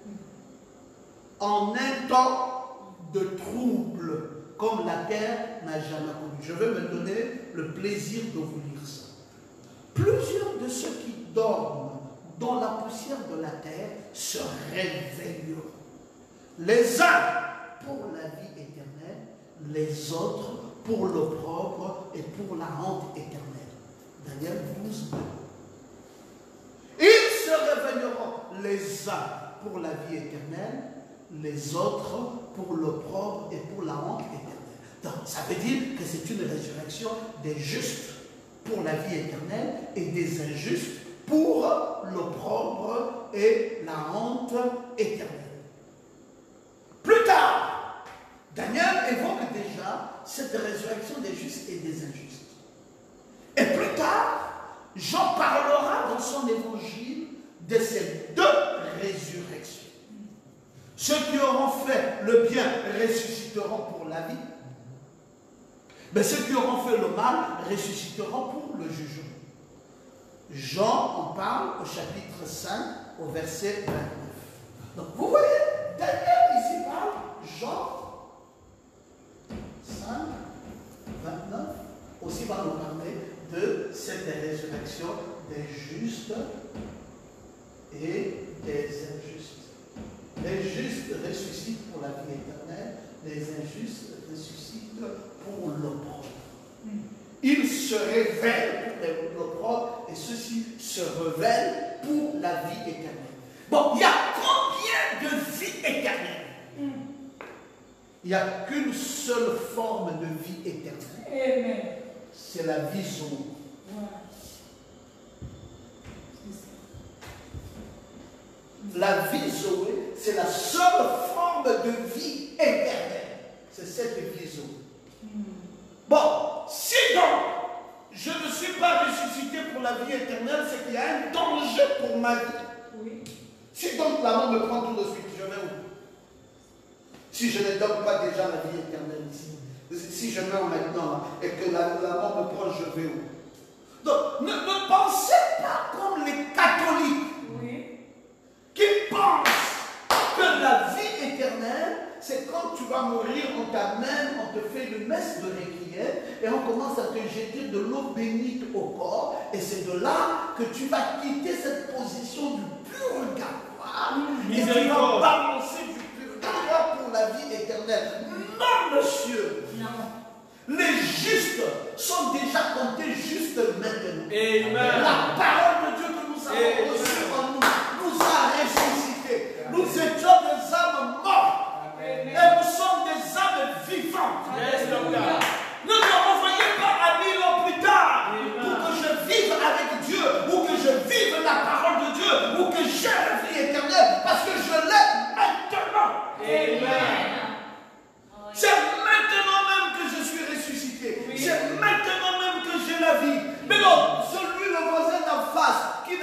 En un temps de trouble comme la terre n'a jamais connu. Je vais me donner le plaisir de vous lire ça. Plusieurs de ceux qui dorment dans la poussière de la terre se réveilleront. Les uns pour la vie éternelle, les autres pour l'opprobre et pour la honte éternelle. Daniel douze, deux. Ils se réveilleront les uns pour la vie éternelle, les autres pour l'opprobre et pour la honte éternelle. Donc, ça veut dire que c'est une résurrection des justes pour la vie éternelle et des injustes pour l'opprobre et la honte éternelle. Plus tard, Daniel évoque déjà cette résurrection des justes et des injustes. Et plus tard, Jean parlera dans son évangile de ces deux résurrections. Ceux qui auront fait le bien ressusciteront pour la vie, mais ceux qui auront fait le mal ressusciteront pour le jugement. Jean en parle au chapitre cinq, au verset vingt-neuf. Donc vous voyez, Daniel ici parle, Jean cinq, vingt-neuf, aussi va nous parler de cette résurrection des justes et des injustes. Les justes ressuscitent pour la vie éternelle, les injustes ressuscitent pour l'opprobre. Ils se révèlent pour l'opprobre et ceux-ci se révèlent pour la vie éternelle. Bon, il y a combien de vie éternelle? Il n'y a qu'une seule forme de vie éternelle. C'est la vie zoé. La vie zoé, c'est la seule forme de vie éternelle. C'est cette vie zoé. Bon, si donc je ne suis pas ressuscité pour la vie éternelle, c'est qu'il y a un danger pour ma vie. Oui. Si donc la mort me prend tout de suite, je vais où? Si je ne donne pas déjà la vie éternelle ici, si je meurs maintenant et que la, la mort me prend, je vais où? Donc, ne, ne pensez pas comme les catholiques. Oui. Qui pensent que la vie éternelle, c'est quand tu vas mourir, on t'amène, on te fait une messe de requiem et on commence à te jeter de l'eau bénite au corps et c'est de là que tu vas quitter cette position du purgatoire et tu vas balancer du purgatoire pour la vie éternelle. Non, monsieur. Non. Les justes sont déjà comptés justes maintenant. Amen. La parole de Dieu que nous avons reçue en nous nous a ressuscités. Nous étions des âmes mortes. Amen. Et nous sommes des âmes vivantes. Yes, ne me renvoyez pas à mille ans plus tard. Amen. Pour que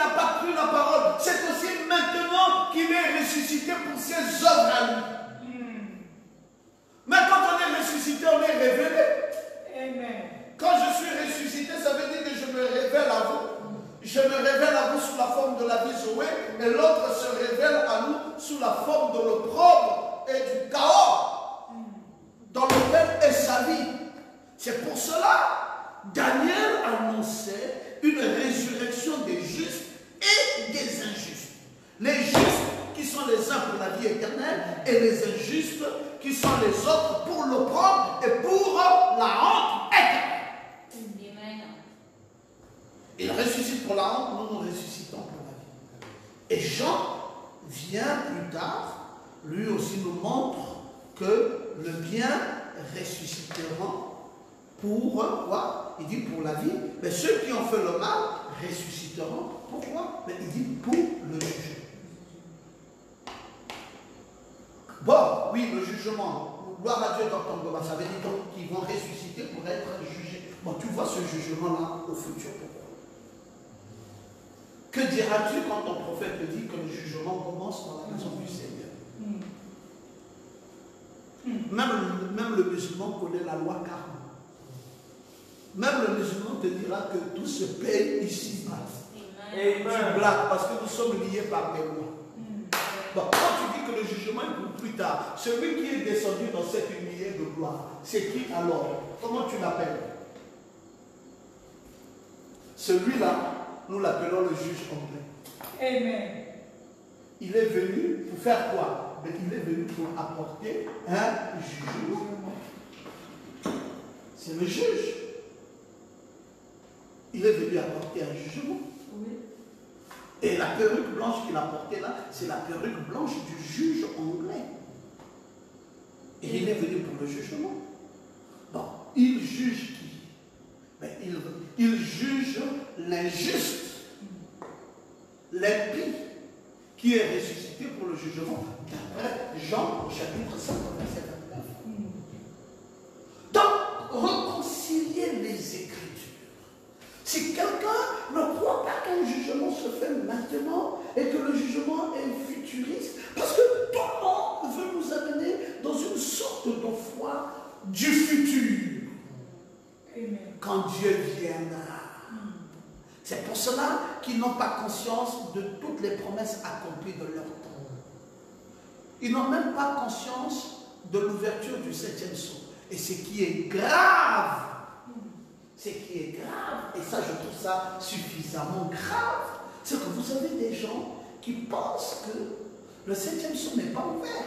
n'a pas cru la parole, c'est aussi maintenant qu'il est ressuscité pour ses œuvres à lui. Mais quand on est ressuscité, on est révélé. Amen. Quand je suis ressuscité, ça veut dire que je me révèle à vous. Je me révèle à vous sous la forme de la vie Zoé, et l'autre se révèle à nous sous la forme de l'opprobre et du chaos dans lequel est sa vie. C'est pour cela Daniel annonçait une résurrection des justes et des injustes. Les justes qui sont les uns pour la vie éternelle et les injustes qui sont les autres pour l'opprobre et pour la honte éternelle. Il ressuscite pour la honte, nous nous ressuscitons pour la vie. Et Jean vient plus tard, lui aussi nous montre que le bien ressuscitera pour quoi? Il dit pour la vie, mais ceux qui ont fait le mal ressusciteront. Pourquoi? Mais il dit pour le jugement. Bon, oui, le jugement. Gloire à Dieu dans ton domaine. Ça veut dire donc qu'ils vont ressusciter pour être jugés. Bon, tu vois ce jugement-là au futur. Que diras-tu quand ton prophète te dit que le jugement commence dans la maison du Seigneur? Mm. Mm. Même, même le musulman connaît la loi karma. Même le musulman te dira que tout se paye ici-bas. Et tu blagues parce que nous sommes liés par les lois. Mm. Bon, quand tu dis que le jugement est pour plus tard, celui qui est descendu dans cette humilié de gloire, c'est qui alors? Comment tu l'appelles? Celui-là, nous l'appelons le juge complet. Amen. Il est venu pour faire quoi? Mais il est venu pour apporter un jugement. C'est le juge. Il est venu apporter un jugement. Oui. Et la perruque blanche qu'il a portée là, c'est la perruque blanche du juge anglais. Et il est venu pour le jugement. Bon, il juge qui? Mais il, il juge l'injuste, l'impie, qui est ressuscité pour le jugement, d'après Jean, chapitre cinq, verset vingt-neuf. Donc, réconcilier les Écritures. Si quelqu'un ne croit pas qu'un jugement se fait maintenant et que le jugement est futuriste, parce que tout le monde veut nous amener dans une sorte de foi du futur. Amen. Quand Dieu viendra. C'est pour cela qu'ils n'ont pas conscience de toutes les promesses accomplies de leur temps. Ils n'ont même pas conscience de l'ouverture du septième sceau. Et ce qui est grave, ce qui est grave, et ça je trouve ça suffisamment grave, c'est que vous avez des gens qui pensent que le septième sceau n'est pas ouvert.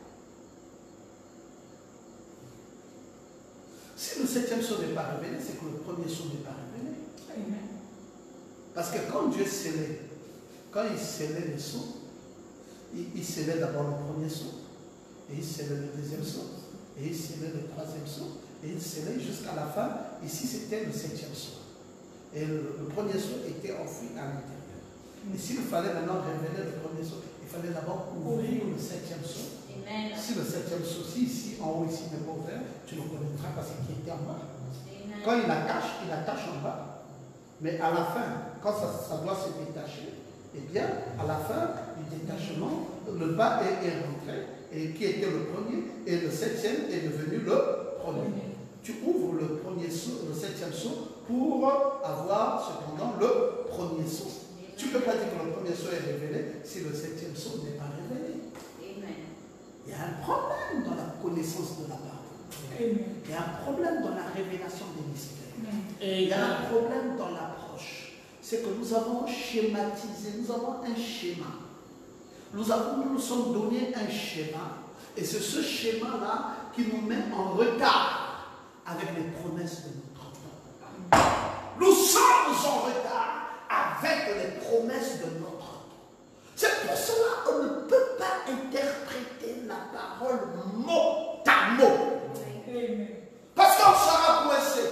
Si le septième sceau n'est pas révélé, c'est que le premier sceau n'est pas révélé. Amen. Parce que quand Dieu scellait, quand il scellait les sceaux, il, il scellait d'abord le premier sceau, et il scellait le deuxième sceau, et il scellait le troisième sceau, et il scellait jusqu'à la fin. Ici, c'était le septième sceau. Et le, le premier sceau était enfoui à l'intérieur. Et s'il fallait maintenant révéler le premier sceau, il fallait d'abord ouvrir le septième sceau. Amen. Si le septième sceau, si ici, en haut, ici, n'est pas ouvert, tu le connaîtras parce qu'il était en bas. Amen. Quand il attache, il attache en bas. Mais à la fin, quand ça, ça doit se détacher, eh bien, à la fin du détachement, le bas est, est rentré, et qui était le premier, et le septième est devenu le premier. Amen. Tu ouvres le premier saut, le septième saut, pour avoir cependant le premier saut. Amen. Tu ne peux pas dire que le premier saut est révélé si le septième saut n'est pas révélé. Amen. Il y a un problème dans la connaissance de la parole. Amen. Il y a un problème dans la révélation des mystères. Et il y a un problème dans l'approche. C'est que nous avons schématisé, nous avons un schéma. Nous avons, nous nous sommes donné un schéma. Et c'est ce schéma-là qui nous met en retard avec les promesses de notre temps. Nous sommes en retard avec les promesses de notre temps. C'est pour cela qu'on ne peut pas interpréter la parole mot à mot. Parce qu'on sera coincé.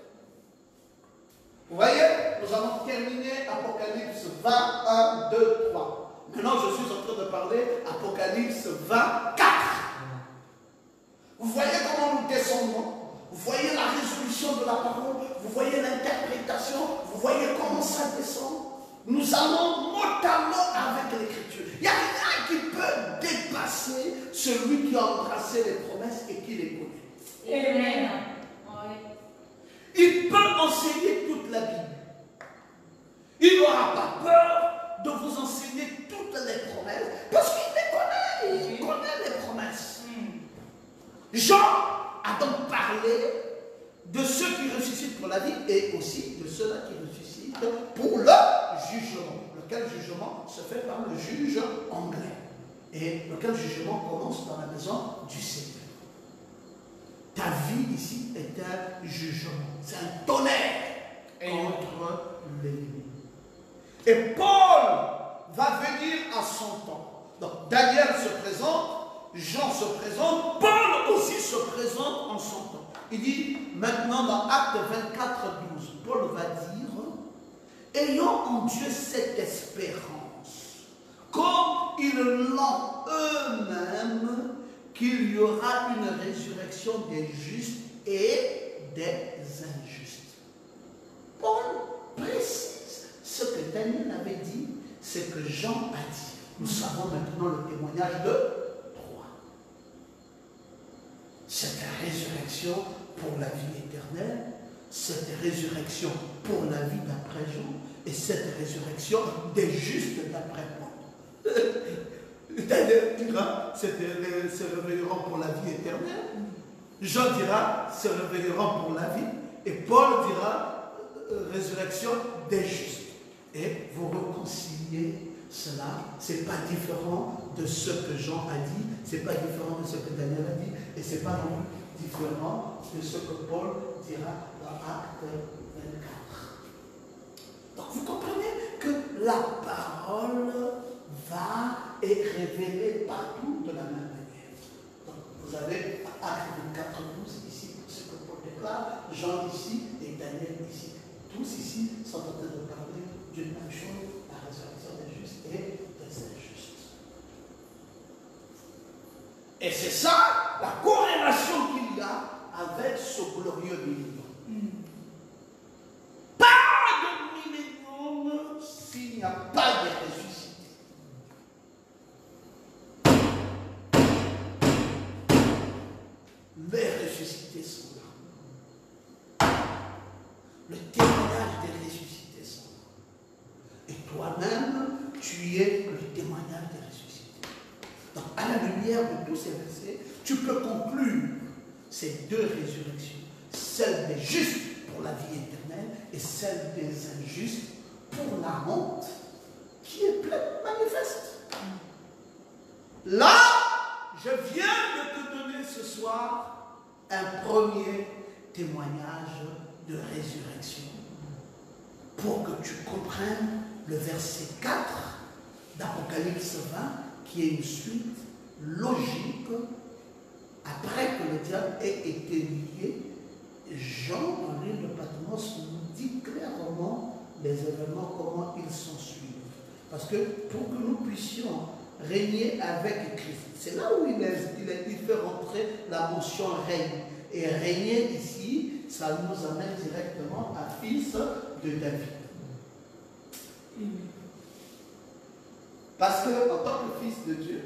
Vous voyez, nous avons terminé Apocalypse vingt, un, deux, trois. Maintenant, je suis en train de parler Apocalypse vingt-quatre. Vous voyez comment nous descendons? Vous voyez la résolution de la parole? Vous voyez l'interprétation? Vous voyez comment ça descend? nous allons notamment avec l'Écriture. Il n'y a rien qui peut dépasser celui qui a embrassé les promesses et qui les connaît. Amen. Il peut enseigner toute la Bible. Il n'aura pas peur de vous enseigner toutes les promesses parce qu'il les connaît. Il connaît les promesses. Jean a donc parlé de ceux qui ressuscitent pour la vie et aussi de ceux-là qui ressuscitent pour le jugement. Lequel jugement se fait par le juge anglais. Et lequel jugement commence dans la maison du Seigneur. Ta vie ici est un jugement. C'est un tonnerre contre l'ennemi. Et Paul va venir à son temps. Donc Daniel se présente, Jean se présente, Paul aussi se présente en son temps. Il dit maintenant dans Actes vingt-quatre, douze, Paul va dire, ayant en Dieu cette espérance, comme ils l'ont eux-mêmes, qu'il y aura une résurrection des justes et des injustes. Paul précise ce que Daniel avait dit, ce que Jean a dit. Nous savons maintenant le témoignage de trois. Cette résurrection pour la vie éternelle, cette résurrection pour la vie d'après Jean, et cette résurrection des justes d'après Paul. Daniel dira, se réveilleront pour la vie éternelle. Jean dira, se réveilleront pour la vie. Et Paul dira, résurrection des justes. Et vous réconciliez cela. Ce n'est pas différent de ce que Jean a dit. Ce n'est pas différent de ce que Daniel a dit. Et ce n'est pas non plus différent de ce que Paul dira dans Acte vingt-quatre. Donc vous comprenez que la parole va et révélée partout de la même manière. Donc vous avez Acte vingt-quatre, douze ici, ce que Paul déclare, Jean ici et Daniel ici. Tous ici sont en train de parler d'une même chose, la résurrection des justes et des injustes. Et c'est ça la corrélation qu'il y a avec ce glorieux millénium. Mm. Pas de millénium s'il n'y a pas de ressuscité. Les ressuscités sont là. Le témoignage des ressuscités sont là. Et toi-même, tu es le témoignage des ressuscités. Donc, à la lumière de tous ces versets, tu peux conclure ces deux résurrections. Celle des justes pour la vie éternelle et celle des injustes pour la honte qui est pleine, manifeste. Là, je viens de te donner ce soir un premier témoignage de résurrection pour que tu comprennes le verset quatre d'Apocalypse vingt qui est une suite logique après que le diable ait été lié. Jean, dans l'île de Patmos, nous dit clairement les événements, comment ils s'en suivent. Parce que pour que nous puissions régner avec Christ, c'est là où il, est, il, est, il fait rentrer la mention règne. Et régner ici, ça nous amène directement à fils de David. Parce que en tant que fils de Dieu,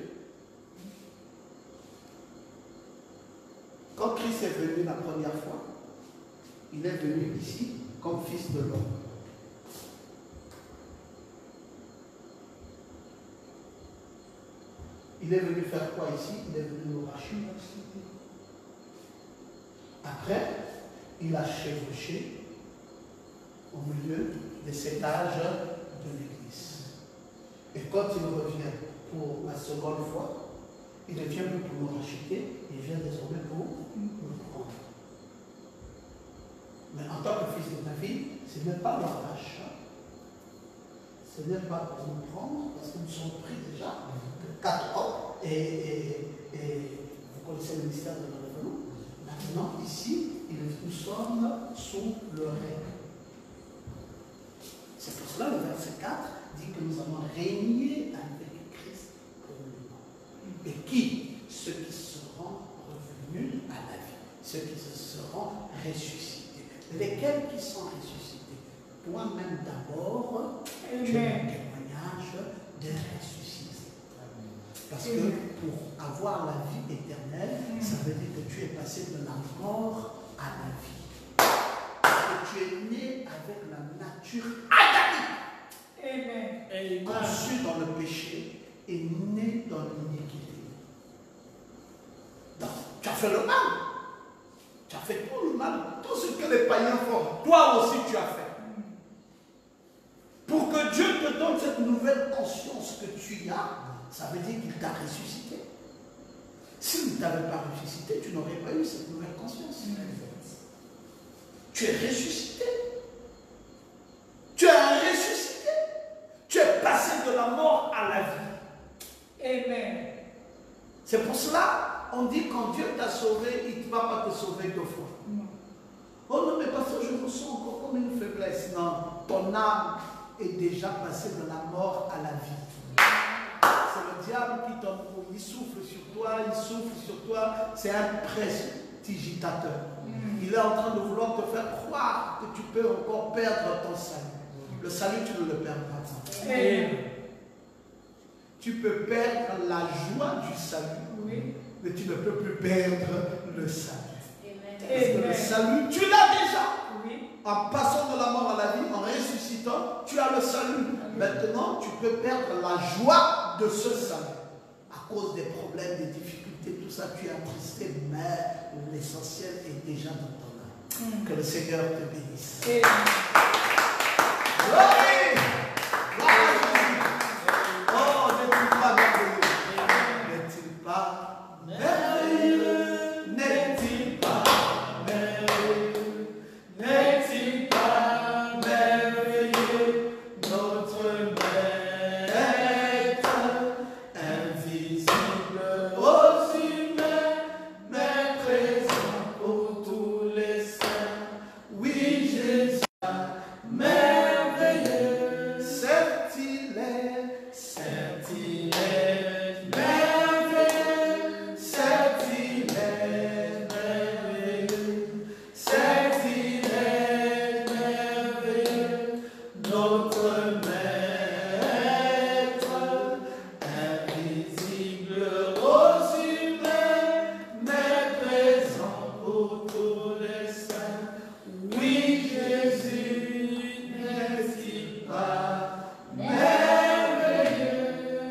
quand Christ est venu la première fois, il est venu ici comme fils de l'homme. Il est venu faire quoi ici? Il est venu nous racheter. Après, il a chevauché au milieu des étages de l'Église. Et quand il revient pour la seconde fois, il ne vient plus pour nous racheter, il vient désormais pour nous prendre. Mais en tant que fils de David, ce n'est pas le rachat. Ce n'est pas pour nous prendre, parce que nous sommes pris déjà de quatre hommes, et, et, et vous connaissez le mystère de la révélation. Maintenant, ici, nous sommes sous le règne. C'est pour cela le verset quatre dit que nous allons régner avec Christ pour nous. Et qui? Ceux qui seront revenus à la vie, ceux qui se seront ressuscités. Lesquels qui sont ressuscités? Toi-même d'abord, Tu es un témoignage de ressuscité. Parce que pour avoir la vie éternelle, ça veut dire que tu es passé de la mort à la vie. Parce que tu es né avec la nature adamique. Amen. Conçu dans le péché et né dans l'iniquité. Donc, tu as fait le mal. Tu as fait tout le mal. Tout ce que les païens font, toi aussi tu as fait. Pour que Dieu te donne cette nouvelle conscience que tu as, ça veut dire qu'il t'a ressuscité. S'il ne t'avait pas ressuscité, tu n'aurais pas eu cette nouvelle conscience. Tu es ressuscité. Tu es ressuscité. Tu es passé de la mort à la vie. Amen. C'est pour cela, on dit quand Dieu t'a sauvé, il ne va pas te sauver deux fois. Oh non, mais parce que je ressens encore comme une faiblesse. Non, ton âme est déjà passée de la mort à la vie. C'est le diable qui t'en il souffle sur toi, il souffle sur toi. C'est un prestidigitateur. Mm. Il est en train de vouloir te faire croire que tu peux encore perdre ton salut. Le salut, tu ne le perdras pas. Mm. Tu peux perdre la joie du salut, oui, mais tu ne peux plus perdre le salut. Parce que le salut, tu l'as déjà. Oui. En passant de la mort à la vie, en ressuscitant, tu as le salut. Oui. Maintenant, tu peux perdre la joie de ce salut. À cause des problèmes, des difficultés, tout ça, tu es attristé, mais l'essentiel est déjà dans ton âme. Mm. Que le Seigneur te bénisse. Oui. Gloire! Oh, n'est-il pas merveilleux? N'est-il pas merveilleux? N'est-il pas merveilleux? N'est-il pas merveilleux? Notre Maître, invisible aux humains, mais présent pour tous les saints. Oui, Jésus, merveilleux, certes il est, certes il est merveilleux, certes il est merveilleux, certes il est merveilleux, notre Maître, invisible aux humains, mais présent pour tous les saints. Oui, Jésus, n'est-il pas merveilleux,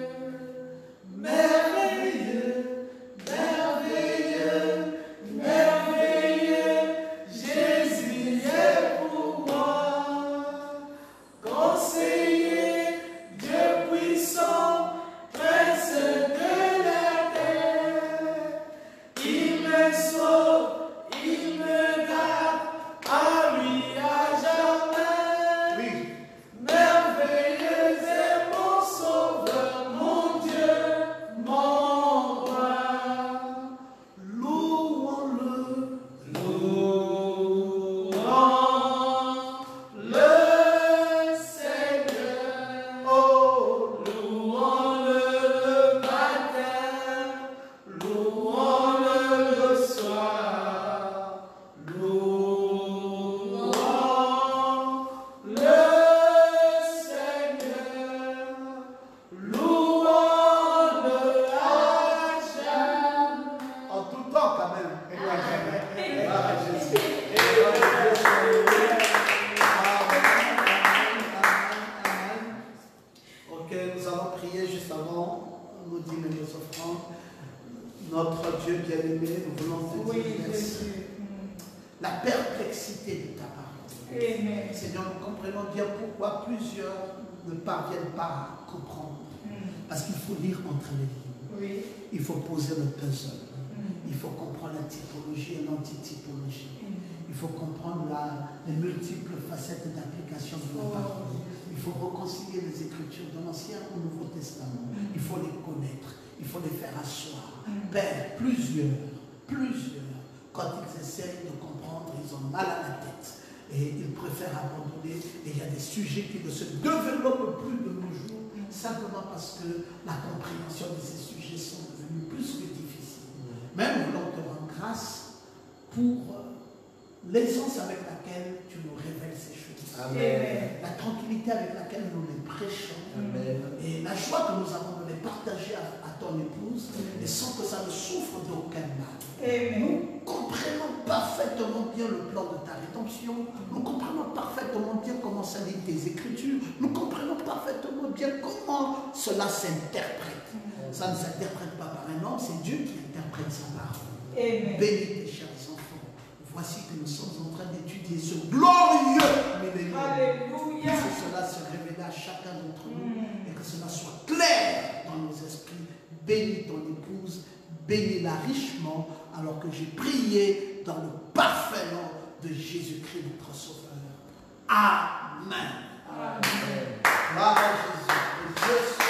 merveilleux, merveilleux, merveilleux? Jésus est pour moi, conseiller, Dieu puissant, prince de la terre. Il me sauve, il me garde, à lui à jamais. Oui. Merveilleux est mon sauveur, mon Dieu, mon roi. Louons-le, louons le Seigneur. Oh, louons-le le matin, louons-le le soir, louons le Seigneur, louons-le à jamais. En tout temps quand même. Ah, Jésus. Amen. Ok, nous allons prier juste avant. Nous dîmes nos offrandes. Notre Dieu bien-aimé, nous voulons te Oui, dire merci. Jésus. La perplexité de ta parole. Amen. Seigneur, nous comprenons bien pourquoi plusieurs ne parviennent pas à comprendre. Mm. Parce qu'il faut lire entre les lignes. Oui. Il faut poser le puzzle. Mm. Il faut comprendre la typologie et l'antitypologie. Mm. Il faut comprendre la, les multiples facettes d'application de la Oh. parole. Il faut réconcilier les Écritures de l'Ancien au Nouveau Testament. Mm. Il faut les connaître. Il faut les faire asseoir. Mm. Père, plusieurs, plusieurs, quand ils essayent de comprendre, ils ont mal à la tête. Et ils préfèrent abandonner. Et il y a des sujets qui ne se développent plus de nos jours, Mm. simplement parce que la compréhension de ces sujets sont devenus plus que difficiles. Mais nous voulons te rendre grâce pour l'aisance avec laquelle tu nous révèles ces choses. Amen. La tranquillité avec laquelle nous les prêchons. Amen. Et la joie que nous avons de les partager à, à ton épouse. Amen. Et sans que ça ne souffre d'aucun mal. Amen. Nous comprenons parfaitement bien le plan de ta rédemption. Nous comprenons parfaitement bien comment s'alignent tes écritures. Nous comprenons parfaitement bien comment cela s'interprète. Ça ne s'interprète pas par un homme, c'est Dieu qui interprète sa parole. Amen. Bénis tes chers enfants. Voici que nous sommes en train d'étudier ce glorieux millénaire. Alléluia. Que cela se révèle à chacun d'entre nous mm. et que cela soit clair dans nos esprits. Bénis ton épouse, bénis-la richement, alors que j'ai prié dans le parfait nom de Jésus-Christ, notre Sauveur. Amen. Amen. Gloire à Jésus.